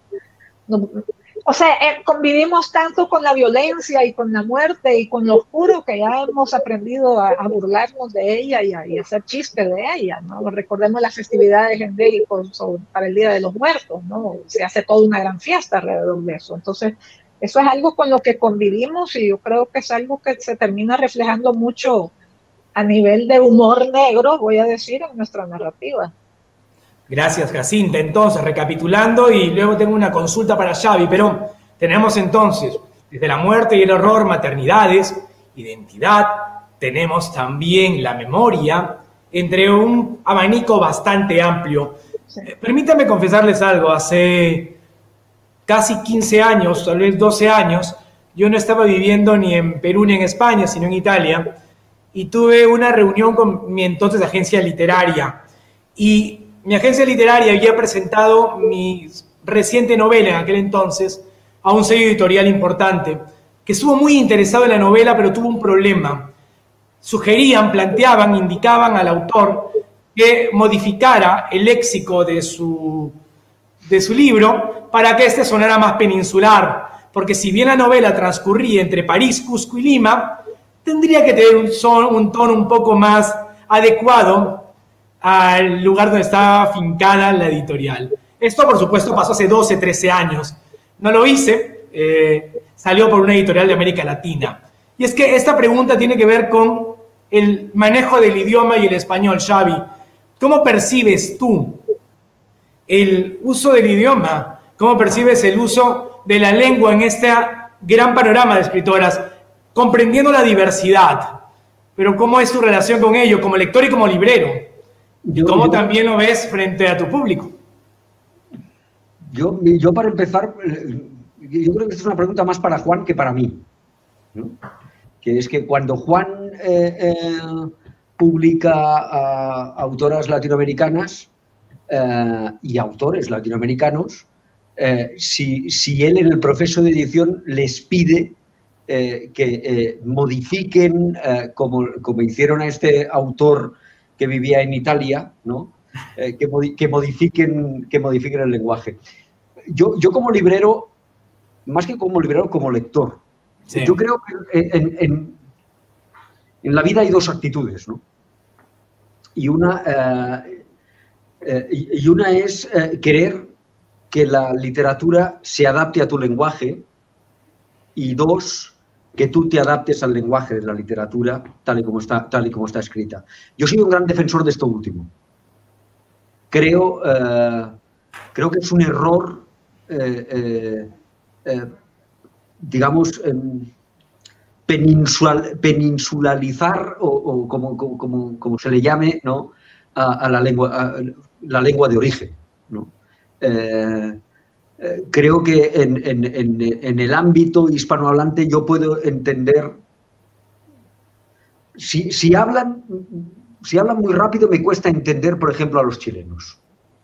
[SPEAKER 2] O sea, convivimos tanto con la violencia y con la muerte y con lo oscuro que ya hemos aprendido a burlarnos de ella y a hacer chistes de ella, ¿no? Recordemos las festividades en México para el Día de los Muertos, ¿no? Se hace toda una gran fiesta alrededor de eso. Entonces, eso es algo con lo que convivimos, y yo creo que es algo que se termina reflejando mucho a nivel de humor negro, voy a decir, en nuestra narrativa.
[SPEAKER 1] Gracias, Jacinta. Entonces, recapitulando, y luego tengo una consulta para Xavi, pero tenemos entonces, desde la muerte y el horror, maternidades, identidad, tenemos también la memoria, entre un abanico bastante amplio. Sí. Permítanme confesarles algo, hace casi 15 años, tal vez 12 años, yo no estaba viviendo ni en Perú ni en España, sino en Italia, y tuve una reunión con mi entonces agencia literaria, y mi agencia literaria había presentado mi reciente novela en aquel entonces a un sello editorial importante, que estuvo muy interesado en la novela, pero tuvo un problema. Sugerían, planteaban, indicaban al autor que modificara el léxico de su libro para que este sonara más peninsular, porque si bien la novela transcurría entre París, Cusco y Lima, tendría que tener un tono un poco más adecuado al lugar donde estaba afincada la editorial. Esto, por supuesto, pasó hace 12, 13 años. No lo hice, salió por una editorial de América Latina. Y es que esta pregunta tiene que ver con el manejo del idioma y el español. Xavi, ¿cómo percibes tú el uso del idioma? ¿Cómo percibes el uso de la lengua en este gran panorama de escritoras? comprendiendo la diversidad, pero ¿cómo es tu relación con ello, como lector y como librero? ¿Y cómo también lo ves frente a tu público?
[SPEAKER 5] Yo para empezar, yo creo que esta es una pregunta más para Juan que para mí, ¿no? Que es que cuando Juan publica a autoras latinoamericanas y autores latinoamericanos, si él en el proceso de edición les pide que modifiquen, como hicieron a este autor que vivía en Italia, ¿no? Que modifiquen el lenguaje. Yo como librero, más que como librero, como lector, sí. Yo creo que en la vida hay dos actitudes, ¿no? Y una es querer que la literatura se adapte a tu lenguaje, y dos, que tú te adaptes al lenguaje de la literatura tal y como está escrita. Yo soy un gran defensor de esto último. Creo que es un error, digamos, peninsularizar o como se le llame, ¿no? a la lengua de origen, ¿no? Creo que en el ámbito hispanohablante yo puedo entender, si hablan muy rápido me cuesta entender, por ejemplo, a los chilenos.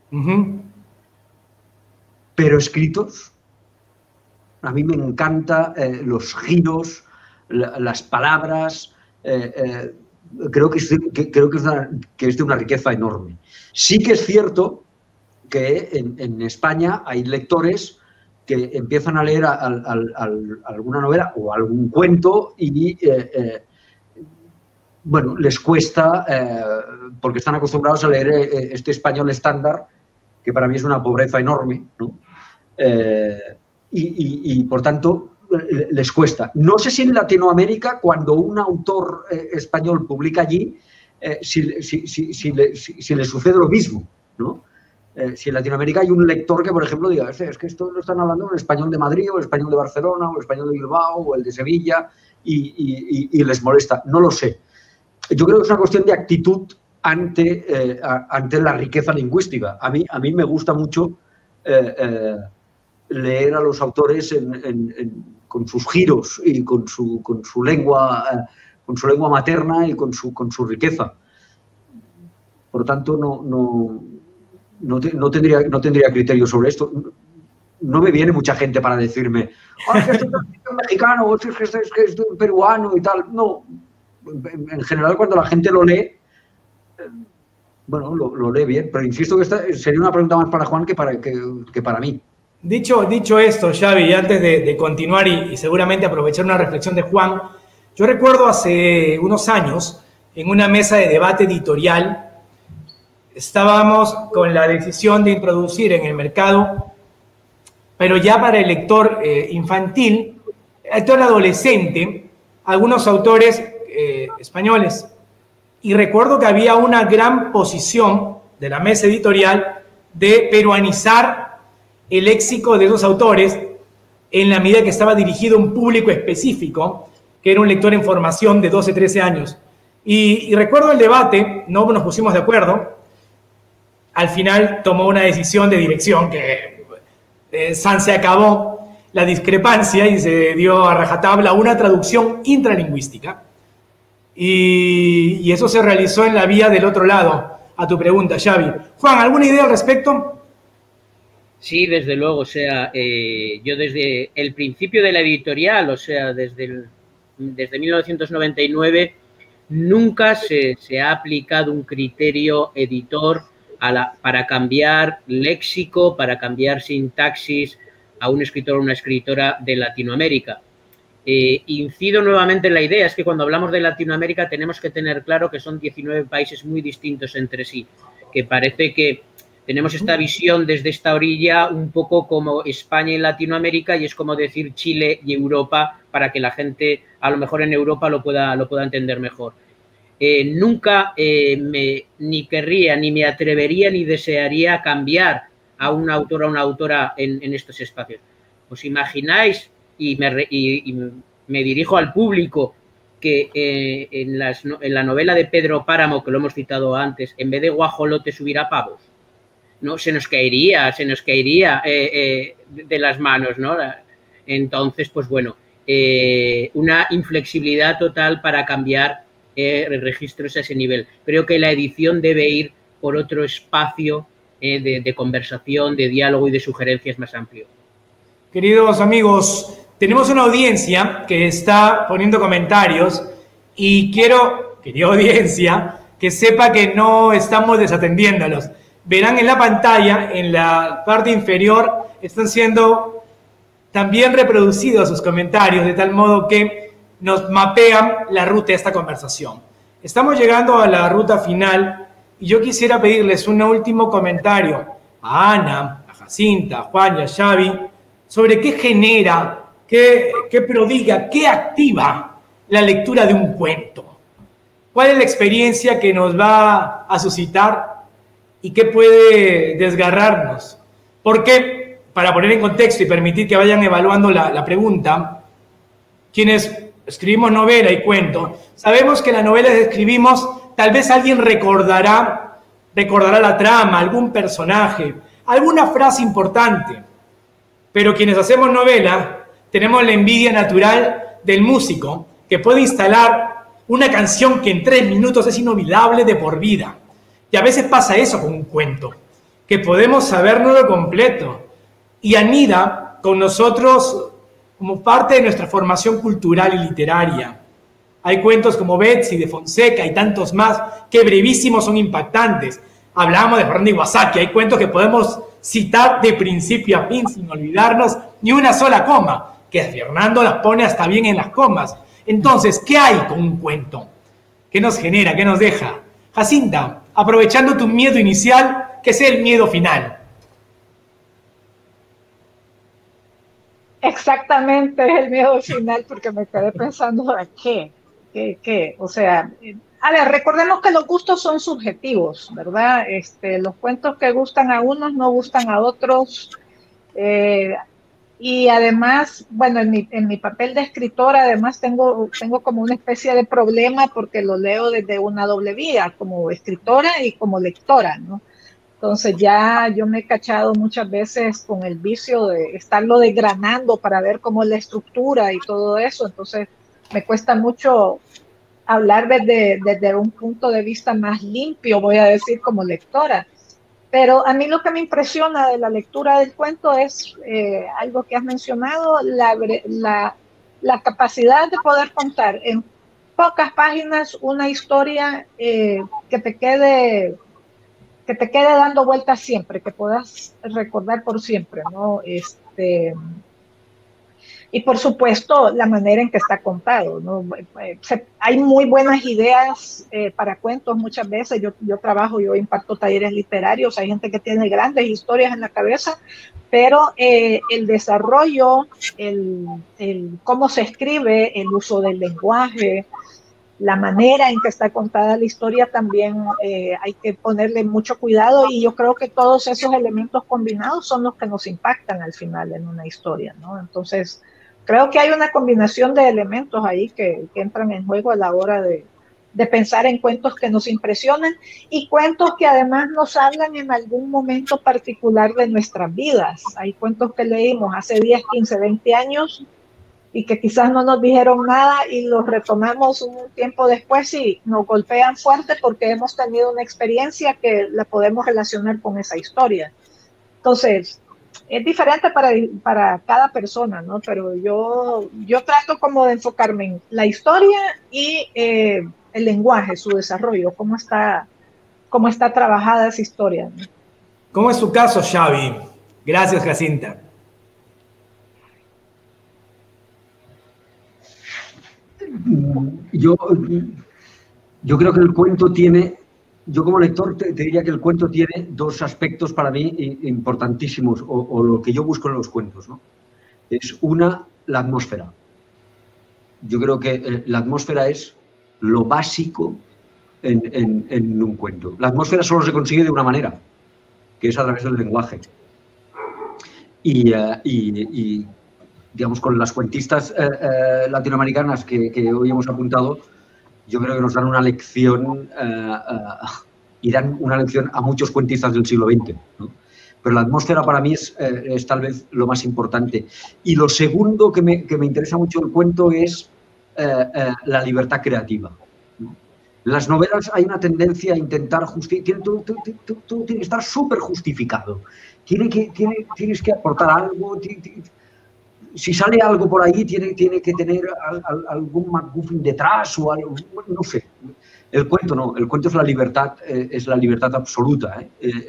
[SPEAKER 5] Pero escritos, a mí me encanta los giros, las palabras, creo que es de una riqueza enorme. Sí que es cierto que en España hay lectores que empiezan a leer alguna novela o algún cuento y, bueno, les cuesta, porque están acostumbrados a leer este español estándar, que para mí es una pobreza enorme, ¿no? Y por tanto, les cuesta. No sé si en Latinoamérica, cuando un autor español publica allí, si le sucede lo mismo, ¿no? Si en Latinoamérica hay un lector que, por ejemplo, diga, es que esto lo están hablando en español de Madrid, o el español de Barcelona, o el español de Bilbao, o el de Sevilla, y les molesta. No lo sé. Yo creo que es una cuestión de actitud ante la riqueza lingüística. A mí me gusta mucho leer a los autores con sus giros y con su lengua materna y con su riqueza. Por tanto, no tendría criterio sobre esto. No me viene mucha gente para decirme, es que esto es mexicano, o es que es peruano y tal. No, en general cuando la gente lo lee, bueno, lo lee bien, pero insisto que esta sería una pregunta más para Juan que para mí.
[SPEAKER 1] Dicho esto, Xavi, antes de continuar y seguramente aprovechar una reflexión de Juan, yo recuerdo hace unos años, en una mesa de debate editorial, estábamos con la decisión de introducir en el mercado, pero ya para el lector infantil, el lector adolescente, algunos autores españoles. Y recuerdo que había una gran posición de la mesa editorial de peruanizar el léxico de esos autores en la medida que estaba dirigido a un público específico, que era un lector en formación de 12, 13 años. Y recuerdo el debate, no nos pusimos de acuerdo. Al final tomó una decisión de dirección que se acabó la discrepancia y se dio a rajatabla una traducción intralingüística. Y eso se realizó en la vía del otro lado, a tu pregunta, Xavi. Juan, ¿alguna idea al respecto?
[SPEAKER 3] Sí, desde luego. O sea, yo desde el principio de la editorial, o sea, desde 1999, nunca se ha aplicado un criterio editor para cambiar léxico, para cambiar sintaxis a un escritor o una escritora de Latinoamérica. Incido nuevamente en la idea, es que cuando hablamos de Latinoamérica tenemos que tener claro que son 19 países muy distintos entre sí, que parece que tenemos esta visión desde esta orilla un poco como España y Latinoamérica, y es como decir Chile y Europa para que la gente a lo mejor en Europa lo pueda entender mejor. Nunca ni querría, ni me atrevería, ni desearía cambiar a un autor o a una autora en estos espacios. ¿Os imagináis? Y me dirijo al público, que en la novela de Pedro Páramo, que lo hemos citado antes, en vez de guajolotes hubiera pavos, ¿no? Se nos caería de las manos, ¿no? Entonces, pues bueno, una inflexibilidad total para cambiar registros a ese nivel. Creo que la edición debe ir por otro espacio de conversación, de diálogo y de sugerencias más amplio.
[SPEAKER 1] Queridos amigos, tenemos una audiencia que está poniendo comentarios y quiero, querida audiencia, que sepa que no estamos desatendiéndolos. Verán en la pantalla, en la parte inferior, están siendo también reproducidos sus comentarios, de tal modo que nos mapean la ruta de esta conversación. Estamos llegando a la ruta final y yo quisiera pedirles un último comentario a Ana, a Jacinta, a Juan y a Xavi sobre qué genera, qué prodiga, qué activa la lectura de un cuento. ¿Cuál es la experiencia que nos va a suscitar y qué puede desgarrarnos? Porque, para poner en contexto y permitir que vayan evaluando la pregunta, quienes escribimos novela y cuento, sabemos que las novelas que escribimos, tal vez alguien recordará la trama, algún personaje, alguna frase importante. Pero quienes hacemos novela tenemos la envidia natural del músico que puede instalar una canción que en 3 minutos es inolvidable de por vida. Y a veces pasa eso con un cuento, que podemos sabérnoslo completo y anida con nosotros como parte de nuestra formación cultural y literaria. Hay cuentos como Betsy de Fonseca y tantos más que brevísimos son impactantes. Hablamos de Fernando Iwasaki, hay cuentos que podemos citar de principio a fin sin olvidarnos ni una sola coma, que Fernando las pone hasta bien en las comas. Entonces, ¿qué hay con un cuento? ¿Qué nos genera? ¿Qué nos deja? Jacinta, aprovechando tu miedo inicial, que sea el miedo final.
[SPEAKER 2] Exactamente, es el miedo final, porque me quedé pensando, ¿qué? O sea, a ver, recordemos que los gustos son subjetivos, ¿verdad? Los cuentos que gustan a unos no gustan a otros. Y además, bueno, en mi papel de escritora, además tengo como una especie de problema porque lo leo desde una doble vía, como escritora y como lectora, ¿no? Entonces ya yo me he cachado muchas veces con el vicio de estarlo desgranando para ver cómo es la estructura y todo eso. Entonces me cuesta mucho hablar desde un punto de vista más limpio, voy a decir, como lectora. Pero a mí lo que me impresiona de la lectura del cuento es algo que has mencionado, la capacidad de poder contar en pocas páginas una historia que te quede dando vueltas siempre, que puedas recordar por siempre, ¿no? Y por supuesto, la manera en que está contado, ¿no? Hay muy buenas ideas para cuentos muchas veces. Yo imparto talleres literarios, hay gente que tiene grandes historias en la cabeza, pero el desarrollo, el cómo se escribe, el uso del lenguaje, la manera en que está contada la historia también hay que ponerle mucho cuidado, y yo creo que todos esos elementos combinados son los que nos impactan al final en una historia, ¿no? Entonces, creo que hay una combinación de elementos ahí que entran en juego a la hora de pensar en cuentos que nos impresionan y cuentos que además nos hablan en algún momento particular de nuestras vidas. Hay cuentos que leímos hace 10, 15, 20 años y que quizás no nos dijeron nada y los retomamos un tiempo después y nos golpean fuerte porque hemos tenido una experiencia que la podemos relacionar con esa historia. Entonces, es diferente para cada persona, ¿no? Pero yo trato como de enfocarme en la historia y el lenguaje, su desarrollo, cómo está trabajada esa historia, ¿no?
[SPEAKER 1] ¿Cómo es tu caso, Xavi? Gracias, Jacinta.
[SPEAKER 5] Yo creo que el cuento tiene, yo como lector te diría que el cuento tiene dos aspectos para mí importantísimos, o lo que yo busco en los cuentos, ¿no? Es una, la atmósfera. Yo creo que la atmósfera es lo básico en un cuento. La atmósfera solo se consigue de una manera, que es a través del lenguaje. Y digamos, con las cuentistas latinoamericanas que hoy hemos apuntado, yo creo que nos dan una lección y dan una lección a muchos cuentistas del siglo XX, ¿no? Pero la atmósfera para mí es tal vez lo más importante. Y lo segundo que me interesa mucho del cuento es la libertad creativa. En las novelas hay una tendencia a intentar justificar, tú tienes que estar súper justificado, tienes que aportar algo, si sale algo por ahí tiene que tener algún MacGuffin detrás o algo, no sé. El cuento no, el cuento es la libertad absoluta.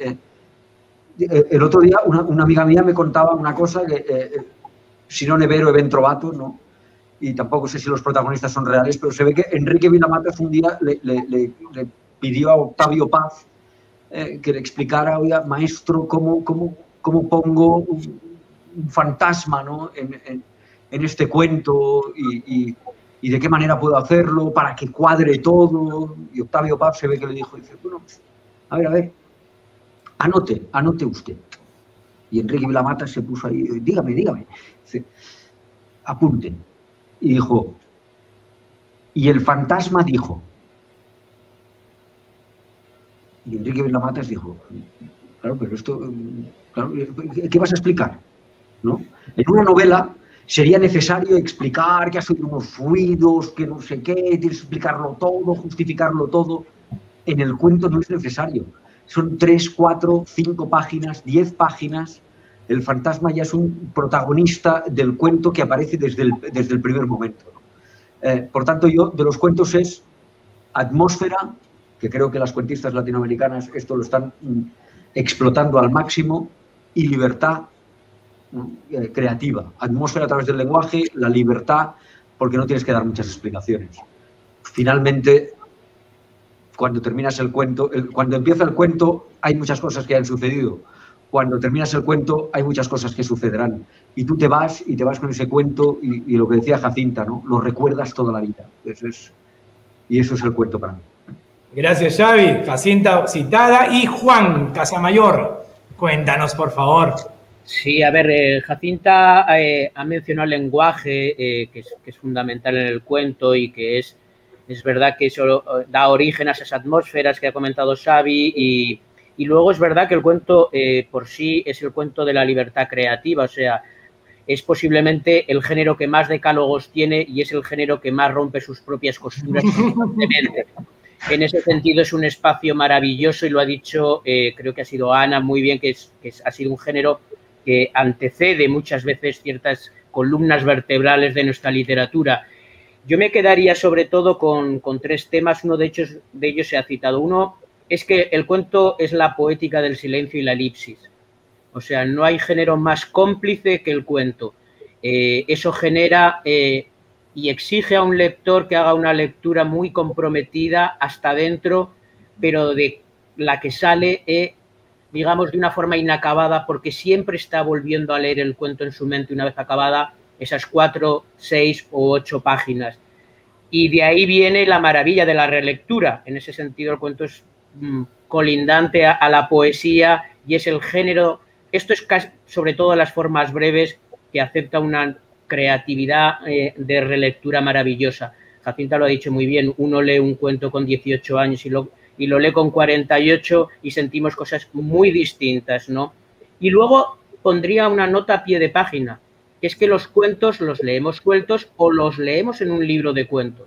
[SPEAKER 5] El otro día una amiga mía me contaba una cosa que si no nevero he ben trovato, ¿no? Y tampoco sé si los protagonistas son reales, pero se ve que Enrique Vilamatas un día le pidió a Octavio Paz que le explicara, oiga, maestro, cómo pongo un fantasma, ¿no? en este cuento y de qué manera puedo hacerlo para que cuadre todo. Y Octavio Paz se ve que le dijo, dice, bueno, a ver, anote usted. Y Enrique Vilamatas se puso ahí, dígame. Dice, apunte. Y dijo, y el fantasma dijo. Y Enrique Vilamatas dijo, claro, pero esto, claro, ¿qué vas a explicar? ¿No? En una novela sería necesario explicar que ha sido unos fluidos, que no sé qué, tienes que explicarlo todo, justificarlo todo. En el cuento no es necesario. Son 3, 4, 5 páginas, 10 páginas. El fantasma ya es un protagonista del cuento que aparece desde el primer momento. Por tanto, yo de los cuentos es atmósfera, que creo que las cuentistas latinoamericanas esto lo están explotando al máximo, y libertad, ¿no? Creativa. Atmósfera a través del lenguaje, la libertad, porque no tienes que dar muchas explicaciones. Finalmente, cuando terminas el cuento, cuando empieza el cuento, hay muchas cosas que han sucedido. Cuando terminas el cuento, hay muchas cosas que sucederán. Y tú te vas con ese cuento y lo que decía Jacinta, ¿no? Lo recuerdas toda la vida. Eso es el cuento para mí.
[SPEAKER 1] Gracias, Xavi. Jacinta citada. Y Juan Casamayor, cuéntanos, por favor.
[SPEAKER 3] Sí, a ver, Jacinta ha mencionado el lenguaje, que es fundamental en el cuento y que es verdad que eso da origen a esas atmósferas que ha comentado Xavi y luego es verdad que el cuento por sí es el cuento de la libertad creativa, o sea, es posiblemente el género que más decálogos tiene y es el género que más rompe sus propias costuras constantemente. En ese sentido es un espacio maravilloso y lo ha dicho, creo que ha sido Ana muy bien, que ha sido un género que antecede muchas veces ciertas columnas vertebrales de nuestra literatura. Yo me quedaría sobre todo con 3 temas, uno de ellos se ha citado. Uno es que el cuento es la poética del silencio y la elipsis. O sea, no hay género más cómplice que el cuento. Eso genera y exige a un lector que haga una lectura muy comprometida hasta dentro, pero de la que sale, digamos, de una forma inacabada, porque siempre está volviendo a leer el cuento en su mente una vez acabada esas 4, 6 o 8 páginas. Y de ahí viene la maravilla de la relectura. En ese sentido, el cuento es colindante a la poesía y es el género. Esto es casi, sobre todo las formas breves, que acepta una creatividad de relectura maravillosa. Jacinta lo ha dicho muy bien, uno lee un cuento con 18 años y lo lee con 48 y sentimos cosas muy distintas, ¿no? Y luego pondría una nota a pie de página, que es que los cuentos los leemos sueltos o los leemos en un libro de cuentos.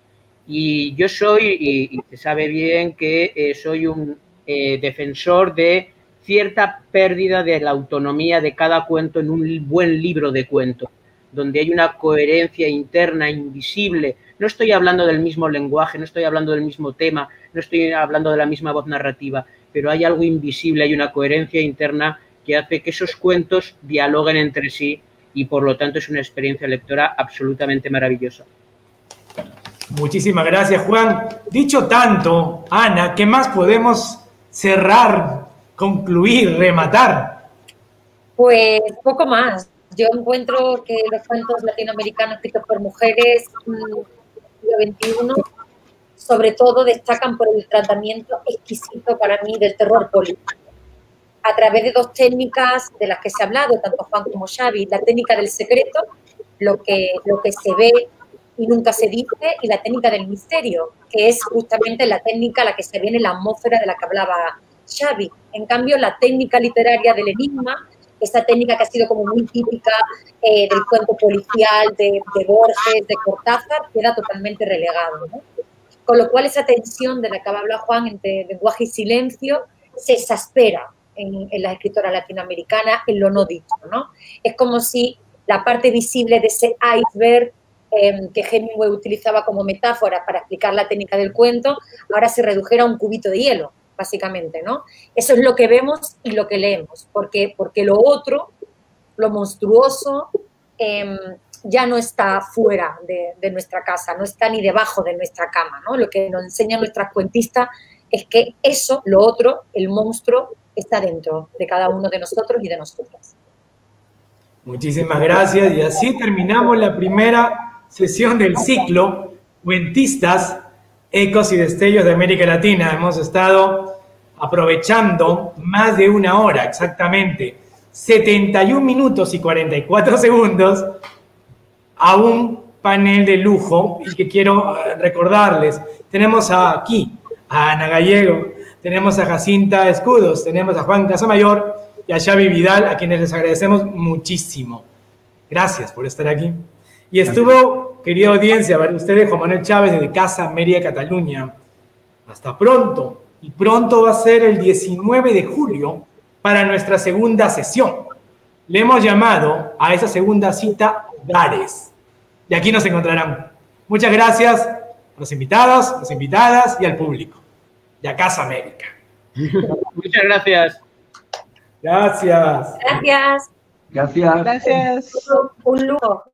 [SPEAKER 3] Y yo soy, y se sabe bien que soy un defensor de cierta pérdida de la autonomía de cada cuento en un buen libro de cuentos, donde hay una coherencia interna invisible. No estoy hablando del mismo lenguaje, no estoy hablando del mismo tema, no estoy hablando de la misma voz narrativa, pero hay algo invisible, hay una coherencia interna que hace que esos cuentos dialoguen entre sí y, por lo tanto, es una experiencia lectora absolutamente maravillosa.
[SPEAKER 1] Muchísimas gracias, Juan. Dicho tanto, Ana, ¿qué más podemos cerrar, concluir, rematar?
[SPEAKER 4] Pues poco más. Yo encuentro que los cuentos latinoamericanos escritos por mujeres del siglo XXI, sobre todo, destacan por el tratamiento exquisito para mí del terror político. A través de 2 técnicas de las que se ha hablado, tanto Juan como Xavi, la técnica del secreto, lo que se ve y nunca se dice, y la técnica del misterio, que es justamente la técnica a la que se viene la atmósfera de la que hablaba Xavi. En cambio, la técnica literaria del enigma, esa técnica que ha sido como muy típica del cuento policial de Borges, de Cortázar, queda totalmente relegado, ¿no? Con lo cual, esa tensión de la que habla Juan entre lenguaje y silencio se exaspera en la escritora latinoamericana en lo no dicho, ¿no? Es como si la parte visible de ese iceberg que Hemingway utilizaba como metáfora para explicar la técnica del cuento, ahora se redujera a un cubito de hielo, básicamente, ¿no? Eso es lo que vemos y lo que leemos, porque lo otro, lo monstruoso, ya no está fuera de nuestra casa, no está ni debajo de nuestra cama, ¿no? Lo que nos enseñan nuestras cuentistas es que eso, lo otro, el monstruo, está dentro de cada uno de nosotros y de nosotras.
[SPEAKER 1] Muchísimas gracias. Y así terminamos la primera sesión del ciclo Cuentistas, Ecos y Destellos de América Latina. Hemos estado aprovechando más de una hora, exactamente 71 minutos y 44 segundos, a un panel de lujo, y que quiero recordarles. Tenemos aquí a Ana Gallego, tenemos a Jacinta Escudos, tenemos a Juan Casamayor y a Xavi Vidal, a quienes les agradecemos muchísimo. Gracias por estar aquí. Y estuvo, querida audiencia, para ustedes, Juan Manuel Chávez, desde Casa América Cataluña. Hasta pronto. Y pronto va a ser el 19 de julio para nuestra segunda sesión. Le hemos llamado a esa segunda cita Gares. Y aquí nos encontrarán. Muchas gracias a los invitados, las invitadas y al público. Y a Casa América.
[SPEAKER 3] Muchas gracias.
[SPEAKER 1] Gracias.
[SPEAKER 4] Gracias.
[SPEAKER 5] Gracias.
[SPEAKER 2] Gracias.
[SPEAKER 4] Un lujo.